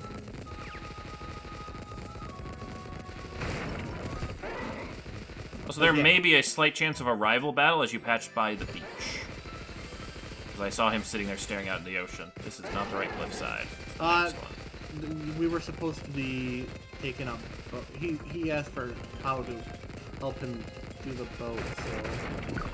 So there Okay. may be a slight chance of a rival battle as you patch by the beach. Because I saw him sitting there staring out in the ocean. This is not the right cliffside. It's the Uh, next one. We were supposed to be taking up, but he he asked for how to help him do the boat. So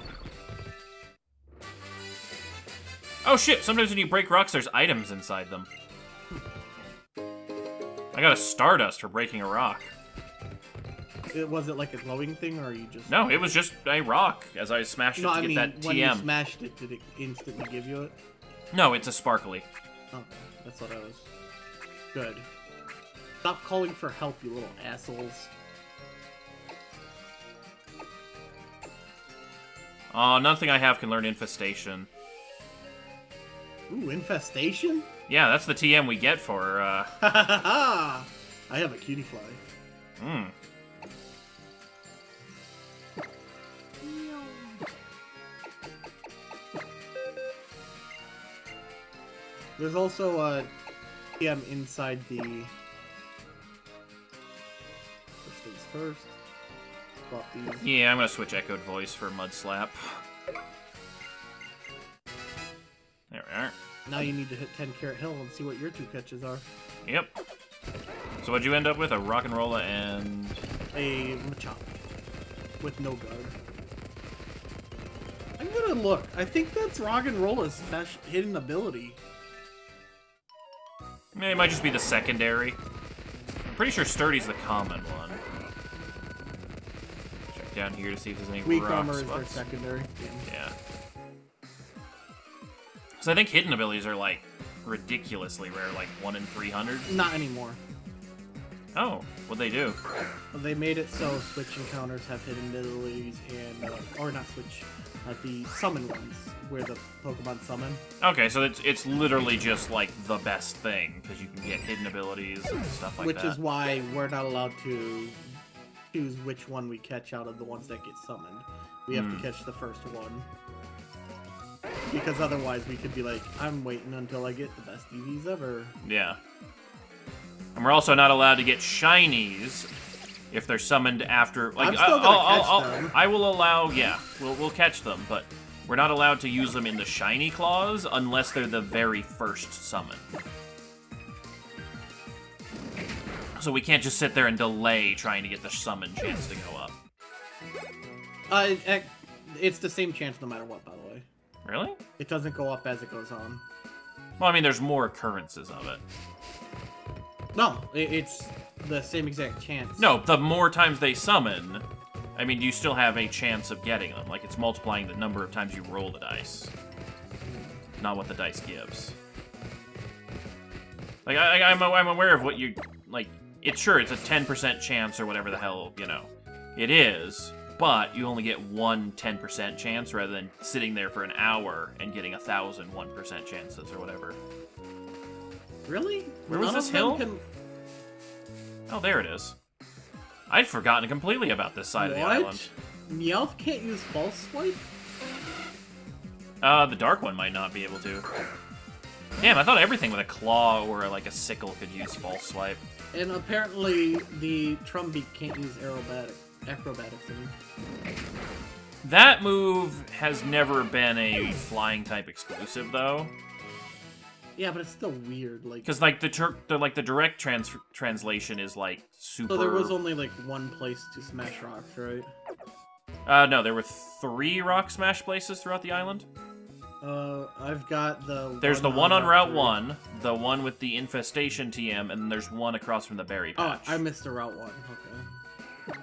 Oh shit, sometimes when you break rocks, there's items inside them. I got a Stardust for breaking a rock. It, was it like a glowing thing, or you just... No, it was just a rock as I smashed it no, to I get mean, that when T M. you smashed it, did it instantly give you it? No, it's a sparkly. Okay, that's what I was... Good. Stop calling for help, you little assholes. Aw, uh, nothing I have can learn Infestation. Ooh, Infestation? Yeah, that's the T M we get for, uh... Ha ha ha ha! I have a cutie fly. Hmm. There's also a T M inside the... First things first. Swap these. Yeah, I'm gonna switch Echoed Voice for Mud Slap. There we are. Now you need to hit ten Carat Hill and see what your two catches are. Yep. So what'd you end up with? A Rock'n'Rolla and... A Machop. With no guard. I'm gonna look. I think that's Rock'n'Rolla's special hidden ability. It might just be the secondary. I'm pretty sure Sturdy's the common one. Check down here to see if there's any Weak rock armor is spots. their secondary. Yeah. So I think hidden abilities are like ridiculously rare, like one in three hundred. Not anymore. Oh, what'd they do? They made it so Switch encounters have hidden abilities and, uh, or not Switch, uh, the summon ones, where the Pokemon summon. Okay, so it's it's literally just like the best thing because you can get hidden abilities and stuff like Which that. is why we're not allowed to choose which one we catch out of the ones that get summoned. We have Hmm. to catch the first one. Because otherwise we could be like, I'm waiting until I get the best E Vs ever. Yeah. And we're also not allowed to get shinies if they're summoned after. Like, I'm still I, gonna I'll, catch I'll, them. I'll, I will allow. Yeah, we'll we'll catch them, but we're not allowed to use them in the shiny claws unless they're the very first summon. So we can't just sit there and delay trying to get the summon chance to go up. Uh, it, it's the same chance no matter what, by the way. Really? It doesn't go up as it goes on. Well, I mean, there's more occurrences of it. No, it, it's the same exact chance. No, the more times they summon, I mean, you still have a chance of getting them. Like, it's multiplying the number of times you roll the dice, not what the dice gives. Like, I, I'm, I'm aware of what you, like, it's sure, it's a ten percent chance or whatever the hell, you know, it is, but you only get one ten percent chance rather than sitting there for an hour and getting a thousand one percent chances or whatever. Really? Where was None this of them hill? can- Oh, there it is. I'd forgotten completely about this side of the What? island. Meowth can't use False Swipe? Uh, the dark one might not be able to. Damn, I thought everything with a claw or like a sickle could use false swipe. And apparently the Trumbeak can't use aerobatic, acrobatics anymore. That move has never been a flying type exclusive though. Yeah, but it's still weird. Like, Because like the, tur the like the direct trans translation is like super. so there was only like one place to smash rocks, right? Uh, no, there were three rock smash places throughout the island. Uh, I've got the. There's the one on Route three. One, the one with the infestation T M, and then there's one across from the berry Oh, patch. I missed the Route One. Okay.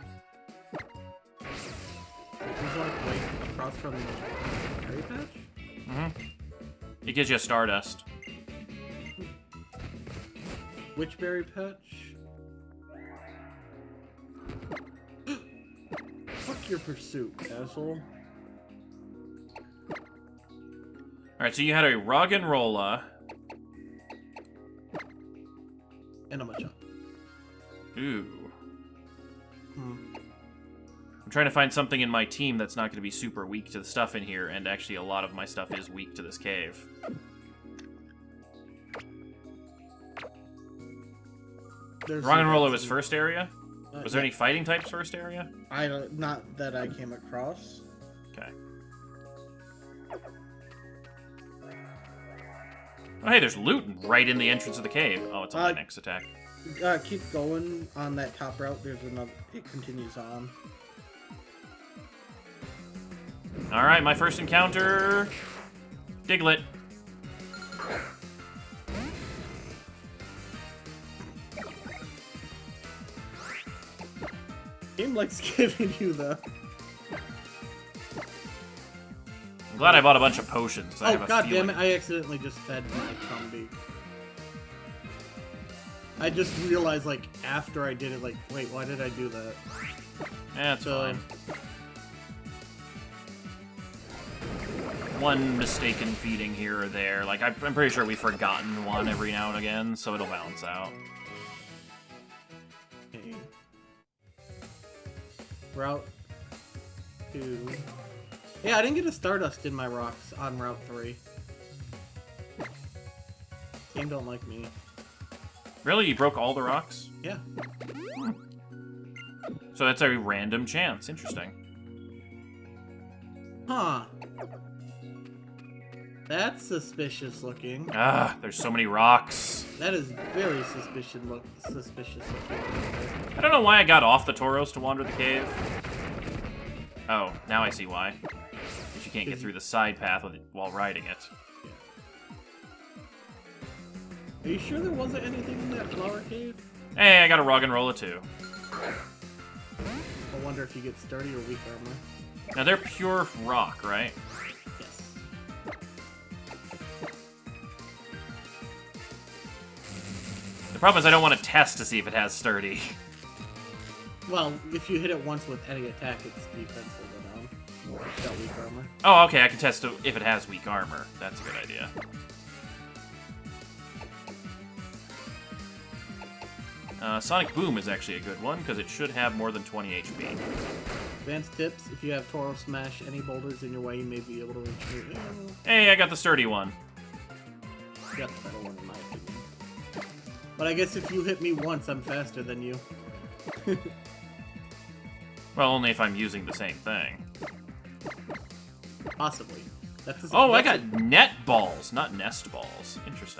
There's like way across from the berry patch. Mm-hmm. It gives you a Stardust. Which berry patch? Fuck your pursuit, asshole. Alright, so you had a Roggenrola. And a Machop. Ooh. Hmm. I'm trying to find something in my team that's not going to be super weak to the stuff in here, and actually a lot of my stuff is weak to this cave. Roggenrola was first area? Uh, Was there yeah. any fighting types first area? I don't, not that I came across. Okay. Oh, hey, there's loot right in the entrance of the cave. Oh, it's on Uh, my next attack. Uh, keep going on that top route. There's another. It continues on. Alright, my first encounter... Diglett. Game likes giving you the... I'm glad I bought a bunch of potions. I Oh, have a god feeling. damn it, I accidentally just fed my Trumbeak. I just realized, like, after I did it, like, wait, why did I do that? Yeah, it's So- fine. One mistaken feeding here or there. Like, I'm I'm pretty sure we've forgotten one every now and again, so it'll balance out. Okay. Route two. Yeah, I didn't get a Stardust in my rocks on Route three. Game don't like me. Really? You broke all the rocks? Yeah. Hmm. So that's a random chance. Interesting. Huh. That's suspicious looking. Ah, there's so many rocks. That is very suspicious look suspicious looking. I don't know why I got off the Tauros to wander the cave. Oh, now I see why. Because you can't get through the side path with it while riding it. Are you sure there wasn't anything in that flower cave? Hey, I got a Roggenrola too. I wonder if you get sturdy or weak armor. Now they're pure rock, right? Yes. The problem is I don't want to test to see if it has sturdy. Well, if you hit it once with any attack, its defense will go down. If it's got weak armor. Oh, okay, I can test if it has weak armor. That's a good idea. Uh, Sonic Boom is actually a good one, because it should have more than twenty H P. Advanced tips, if you have Tauros Smash any boulders in your way, you may be able to reach your... Hey, I got the sturdy one. You got the better one, in my opinion. But I guess if you hit me once, I'm faster than you. Well, only if I'm using the same thing. Possibly. That's a, Oh, I that's got net balls, not nest balls. Interesting.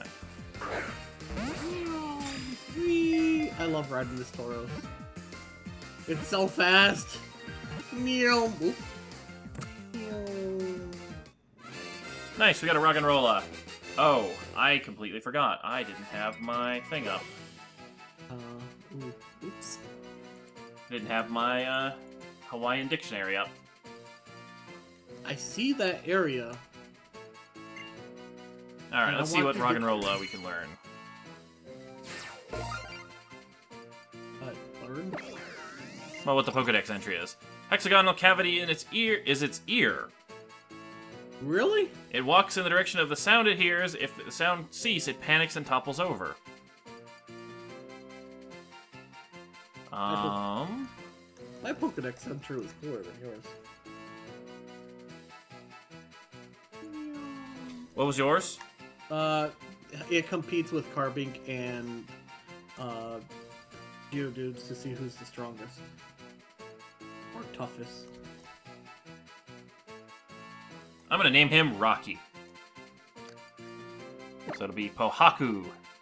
Whee! I love riding this Tauros. It's so fast. Meow. Oop. Meow. Nice, we got a Roggenrola. Oh, I completely forgot. I didn't have my thing up. Uh, ooh, oops. Didn't have my uh, Hawaiian dictionary up. I see that area. Alright, And let's I see what want to get- Roggenrola we can learn. Uh, learn? Well, what the Pokedex entry is. Hexagonal cavity in its ear is its ear. Really? It walks in the direction of the sound it hears. If the sound cease, it panics and topples over. Um... My Pokedex entry is cooler than yours. What was yours? Uh, it competes with Carbink and uh, Geodudes to see who's the strongest or toughest. I'm gonna name him Rocky. So it'll be Pohaku.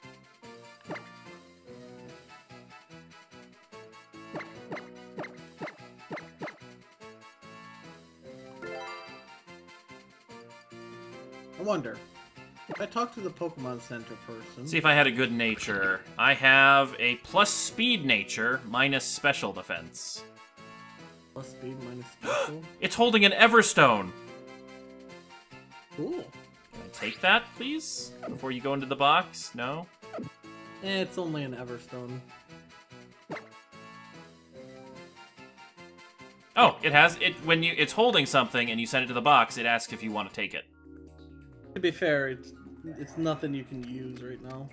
I wonder. If I talk to the Pokemon Center person... See if I had a good nature. I have a plus speed nature minus special defense. Plus speed minus special? It's holding an Everstone. Cool. Can I take that, please? Before you go into the box? No? Eh, it's only an Everstone. Oh, it has it when you it's holding something and you send it to the box, it asks if you want to take it. To be fair, it's it's nothing you can use right now.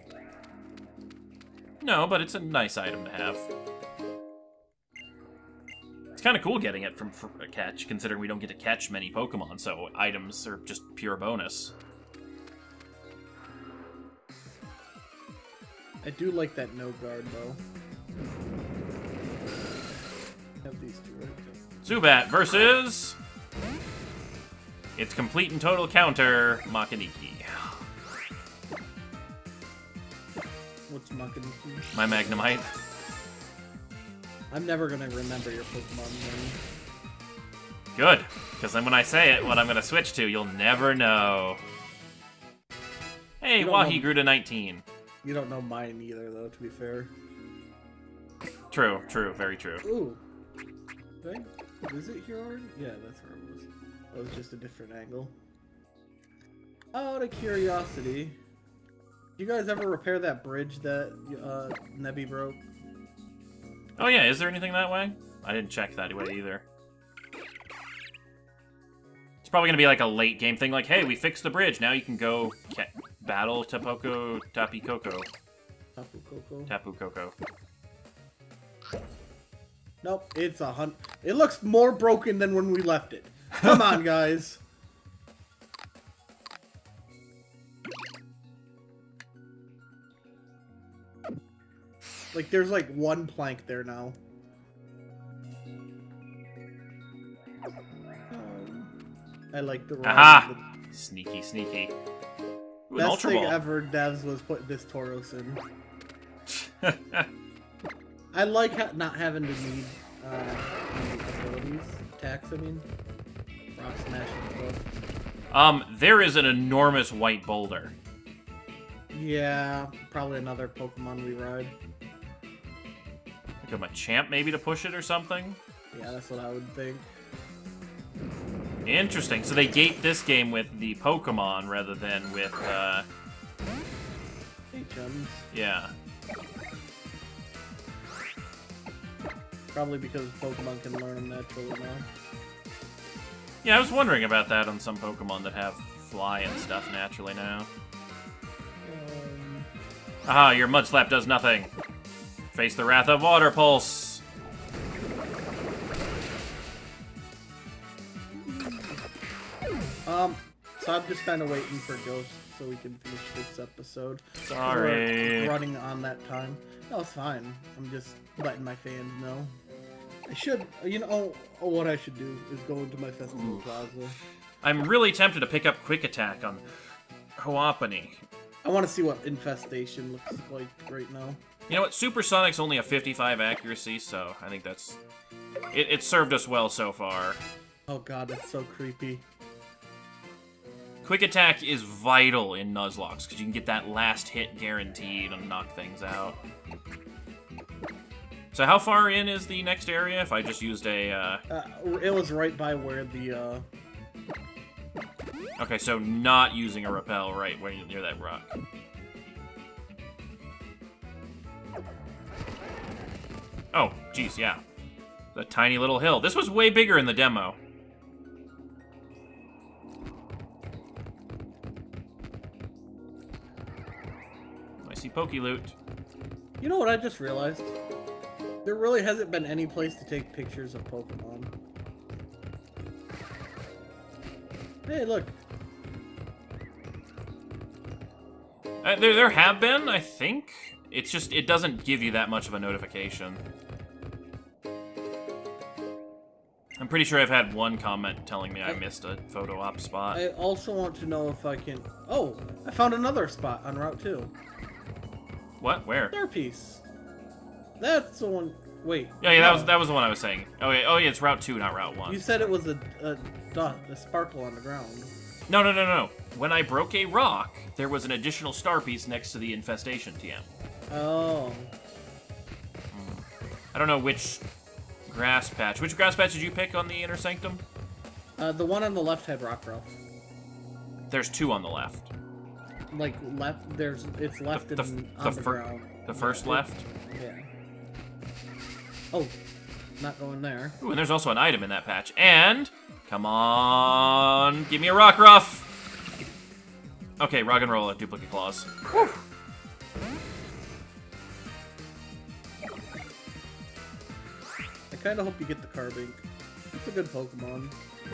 No, but it's a nice item to have. It's kind of cool getting it from for a catch, considering we don't get to catch many Pokemon, so items are just pure bonus. I do like that no guard though. Have these two right there. Zubat versus... Its complete and total counter, Makaniki. What's Makaniki? My Magnemite. I'm never gonna remember your Pokemon name. Good, because then when I say it, what I'm going to switch to, you'll never know. Hey, You don't Wahi know- grew to nineteen. You don't know mine either, though, to be fair. True, true, very true. Ooh. Did I visit here already? Yeah, that's where it was. That was just a different angle. Out of curiosity, you guys ever repair that bridge that uh, Nebby broke? Oh yeah, is there anything that way? I didn't check that way either. It's probably gonna be like a late game thing, like, hey, we fixed the bridge, now you can go battle Tapoko Tapu Koko. Tapu Koko. Tapu Koko. Nope, it's a hunt. It looks more broken than when we left it. Come on, guys. Like, there's like one plank there now. Um, I like the Aha! The... Sneaky, sneaky. Ooh, Best Ultra thing Ball. ever, Devs, was put this Tauros in. I like ha not having to need uh, abilities, attacks, I mean. Rock smash and stuff. Um, there is an enormous white boulder. Yeah, probably another Pokemon we ride. Like a Machamp maybe to push it or something? Yeah, that's what I would think. Interesting. So they gate this game with the Pokemon rather than with, uh... Hey, chums. Yeah. Probably because Pokemon can learn them naturally now. Yeah, I was wondering about that on some Pokemon that have fly and stuff naturally now. Um... Aha, your Mud Slap does nothing. Face the wrath of Water Pulse. Um, so I'm just kind of waiting for Ghost so we can finish this episode. Sorry. We're running on that time. No, it's fine. I'm just letting my fans know. I should, you know, oh, what I should do is go into my Festival Ooh. Plaza. I'm really tempted to pick up Quick Attack on Hoapani. I want to see what Infestation looks like right now. You know what? Supersonic's only a fifty-five accuracy, so I think that's... It, it served us well so far. Oh god, that's so creepy. Quick Attack is vital in Nuzlocke, because you can get that last hit guaranteed and knock things out. So how far in is the next area if I just used a... Uh... Uh, it was right by where the... Uh... Okay, so not using a repel right where you're near that rock. Oh, geez, yeah. The tiny little hill. This was way bigger in the demo. I see Pokeloot. You know what I just realized? There really hasn't been any place to take pictures of Pokemon. Hey, look. Uh, there, there have been, I think. It's just, it doesn't give you that much of a notification. I'm pretty sure I've had one comment telling me I, I missed a photo op spot. I also want to know if I can... Oh, I found another spot on Route two. What? Where? Star Piece. That's the one... Wait. Yeah, yeah, no. that was that was the one I was saying. Oh, yeah, oh, yeah, it's Route two, not Route one. You said it was a, a dot, a sparkle on the ground. No, no, no, no. When I broke a rock, there was an additional star piece next to the infestation T M. Oh. I don't know which grass patch. Which grass patch did you pick on the Inner Sanctum? Uh, the one on the left had Rock Ruff. There's two on the left. Like, left, there's, it's left The, the, in, the, on the fir ground. the first yeah. left? Yeah. Oh, not going there. Ooh, and there's also an item in that patch. And, come on, give me a Rock Ruff. Okay, Rock and Roll a duplicate claws. Whew. I kind of hope you get the Carbink. It's a good Pokemon.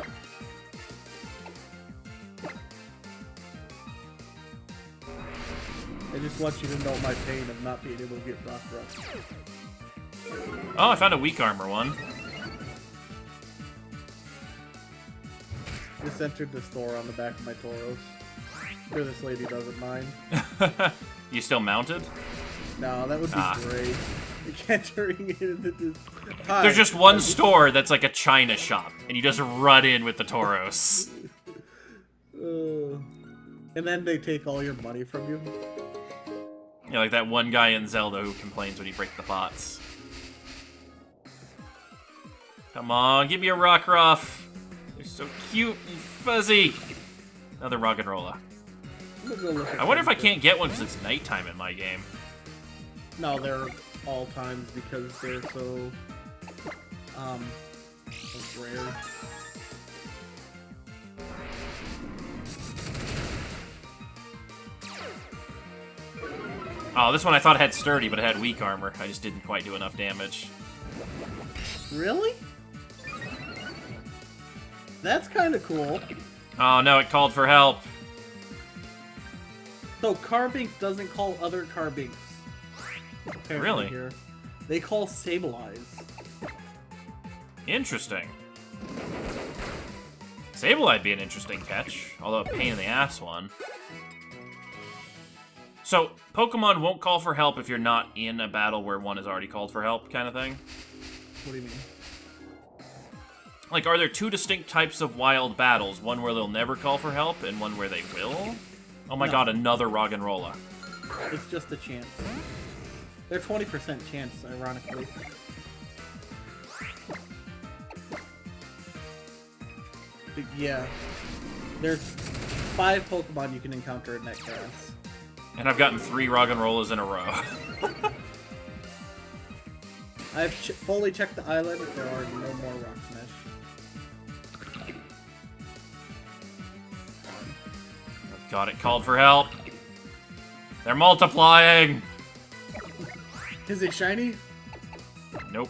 I just want you to know my pain of not being able to get Rock Ruff. Oh, I found a weak armor one. Just entered the store on the back of my Tauros. Sure, this lady doesn't mind. You still mounted? No, that would be ah. great. Entering into this. Hi. There's just one store that's like a China shop, and you just run in with the Tauros. uh, and then they take all your money from you. You know, like that one guy in Zelda who complains when you break the pots. Come on, give me a Rockruff. They're so cute and fuzzy. Another Roggenrola. I wonder if I can't get one because it's nighttime in my game. No, they're all times because they're so, um, so rare. Oh, this one I thought had sturdy, but it had weak armor. I just didn't quite do enough damage. Really? That's kind of cool. Oh no, it called for help. So Carbink doesn't call other Carbinks. Really? Here. They call Sableye. Interesting. Sableye'd be an interesting catch, although a pain in the ass one. So, Pokemon won't call for help if you're not in a battle where one has already called for help, kind of thing? What do you mean? Like, are there two distinct types of wild battles? One where they'll never call for help, and one where they will? Oh my no. god, another Roggenrola. It's just a chance. They're twenty percent chance, ironically. But yeah. There's five Pokemon you can encounter in that grass. And I've gotten three Roggenrolas in a row. I've ch fully checked the island. There are no more Rock Smash. God, it called for help. They're multiplying. Is it shiny? Nope.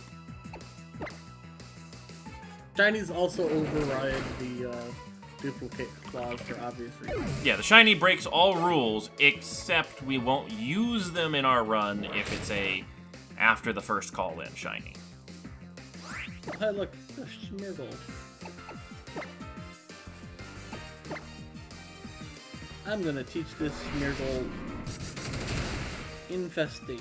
Shinies also override the uh, duplicate clause for obvious reasons. Yeah, the shiny breaks all rules, except we won't use them in our run if it's a after the first call in shiny. Hey, look, the Schmirgle. I'm gonna teach this Schmirgle infestation.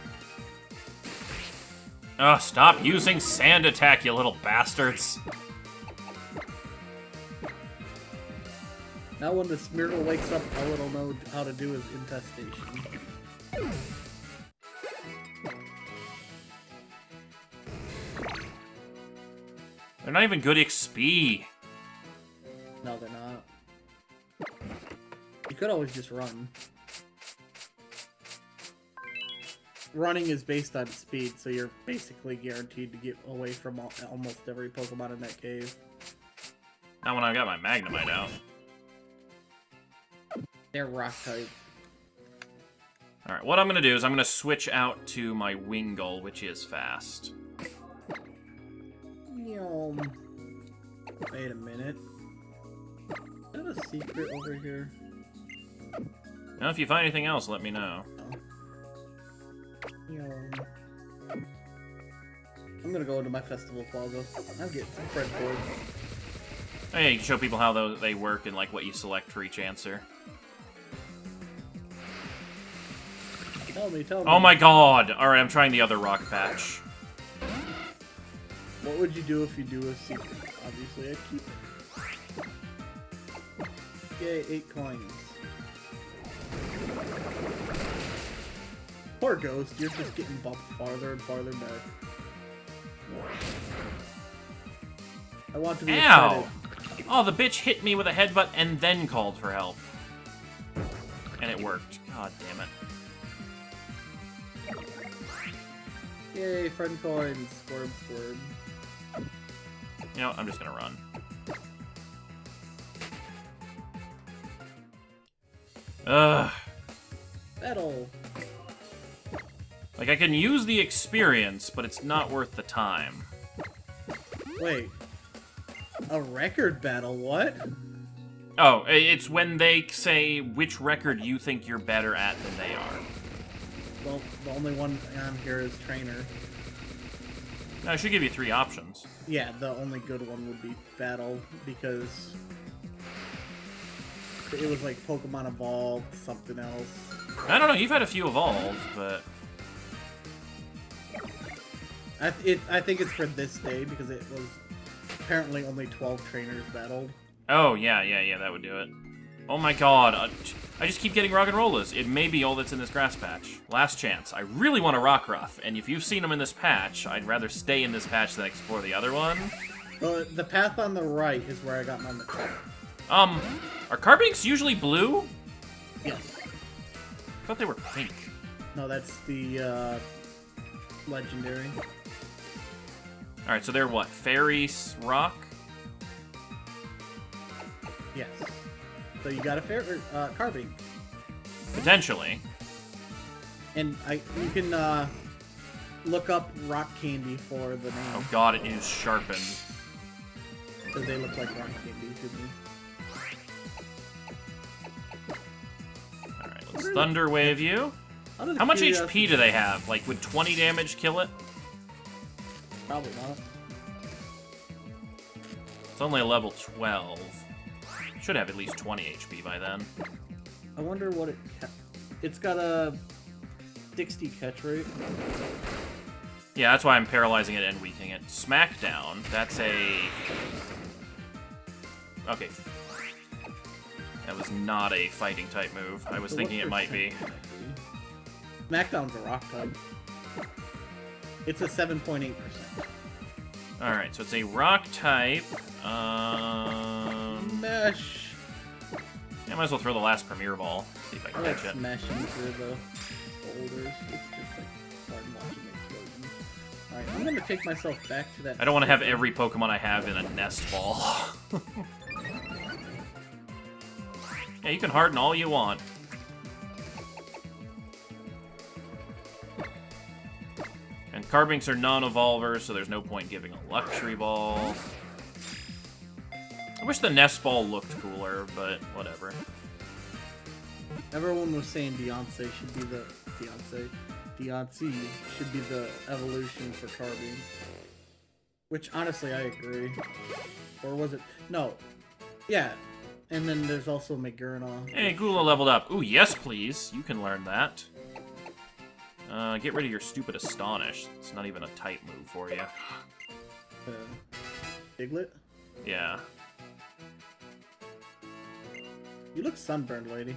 Ugh, stop using Sand Attack, you little bastards. Now when the Schmirgle wakes up, all it'll know how to do is infestation. They're not even good X P. No, they're not. You could always just run. Running is based on speed, so you're basically guaranteed to get away from all, almost every Pokemon in that cave. Not when I got my Magnemite out. They're rock type. Alright, what I'm going to do is I'm going to switch out to my Wingull, which is fast. Um, wait a minute. Is that a secret over here? Now, if you find anything else, let me know. Um, I'm gonna go into my festival plaza. I'm getting some Fred boards. Oh yeah, you can show people how those, they work and like what you select for each answer. Tell me, tell me. Oh my god! Alright, I'm trying the other rock patch. What would you do if you do a secret? Obviously, I'd keep it. Yay, eight coins. Poor Ghost, you're just getting bumped farther and farther back. I want to be Ow! excited. Oh, the bitch hit me with a headbutt and then called for help. And it worked. God damn it. Yay, friend coins. Squirm, squirm. You know, I'm just gonna run. Ugh. Battle. Like, I can use the experience, but it's not worth the time. Wait. A record battle? What? Oh, it's when they say which record you think you're better at than they are. Well, the only one on here is trainer. No, I should give you three options. Yeah, the only good one would be battle, because it was like Pokemon Evolved, something else. I don't know, you've had a few evolve, but... I, th it, I think it's for this day, because it was apparently only twelve trainers battled. Oh, yeah, yeah, yeah, that would do it. Oh my god. Uh, I just keep getting rock and rollers. It may be all that's in this grass patch. Last chance. I really want a Rockruff, and if you've seen them in this patch, I'd rather stay in this patch than explore the other one. Well, the path on the right is where I got my Machop. Um, are Carbinks usually blue? Yes. I thought they were pink. No, that's the, uh, legendary. Alright, so they're what? Fairy Rock? Yes. So you got a fair uh, Carbink. Potentially. And I, you can uh, look up rock candy for the name. Oh god, it is sharpened. Because they look like rock candy to me. Alright, let's Thunder Wave you. How much H P do they have? Like, would twenty damage kill it? Probably not. It's only a level twelve. Should have at least twenty H P by then. I wonder what it... It's got a sixty catch rate. Yeah, that's why I'm paralyzing it and weakening it. Smackdown, that's a... Okay. That was not a fighting type move. I was So thinking what it might be. Smackdown's a rock type. It's a seven point eight percent. Alright, so it's a rock type. Um... Mesh. Yeah, I might as well throw the last Premier Ball. See if I I can like catch it. smashing through the boulders. It's just like fun watching the explosion. Alright, I'm gonna take myself back to that. I don't want to have every Pokemon I have in a nest ball. Yeah, you can harden all you want. And Carbinks are non-evolvers, so there's no point giving a Luxury Ball. I wish the Nest Ball looked cooler, but whatever. Everyone was saying Beyonce should be the... Beyonce? Beyonce should be the evolution for Carbine. Which, honestly, I agree. Or was it... No. Yeah. And then there's also Magurna. Hey, Gula leveled up. Ooh, yes, please. You can learn that. Uh, get rid of your stupid Astonish. It's not even a type move for you. Uh, Diglett? Yeah. You look sunburned, lady.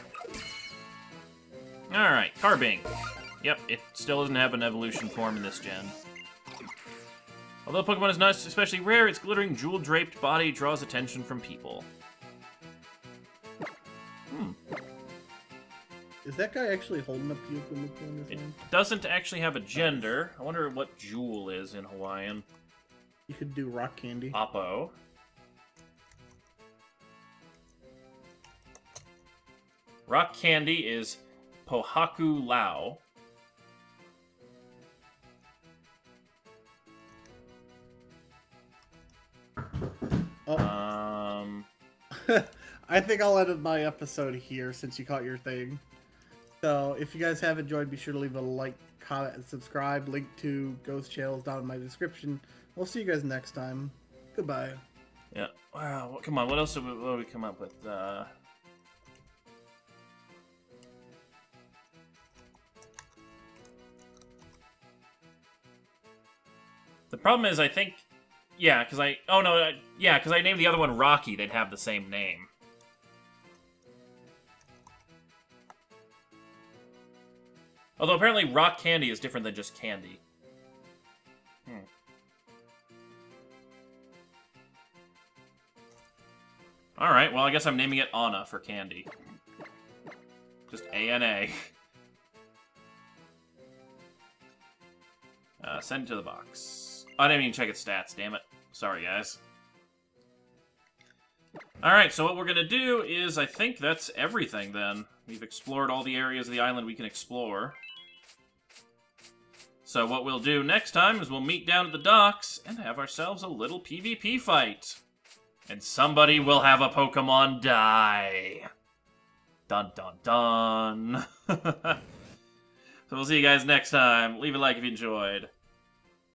Alright, Carbink. Yep, it still doesn't have an evolution form in this gen. Although Pokemon is not especially rare, its glittering jewel-draped body draws attention from people. Hmm. Is that guy actually holding a Pyukumuku in his It hand? doesn't actually have a gender. I wonder what jewel is in Hawaiian. You could do rock candy. Oppo. Rock candy is Pohaku Lao. Oh. Um, I think I'll end my episode here since you caught your thing. So, if you guys have enjoyed, be sure to leave a like, comment, and subscribe. Link to Ghost channels down in my description. We'll see you guys next time. Goodbye. yeah. Wow. Well, come on. What else have we, what have we come up with? Uh... The problem is, I think, yeah, because I, oh no, uh, yeah, because I named the other one Rocky, they'd have the same name. Although apparently rock candy is different than just candy. Hmm. Alright, well I guess I'm naming it Anna for candy. Just A N A. Uh, send it to the box. I didn't even check its stats, damn it. Sorry, guys. Alright, so what we're gonna do is, I think that's everything, then. We've explored all the areas of the island we can explore. So what we'll do next time is we'll meet down at the docks and have ourselves a little PvP fight. And somebody will have a Pokemon die. Dun dun dun. So we'll see you guys next time. Leave a like if you enjoyed.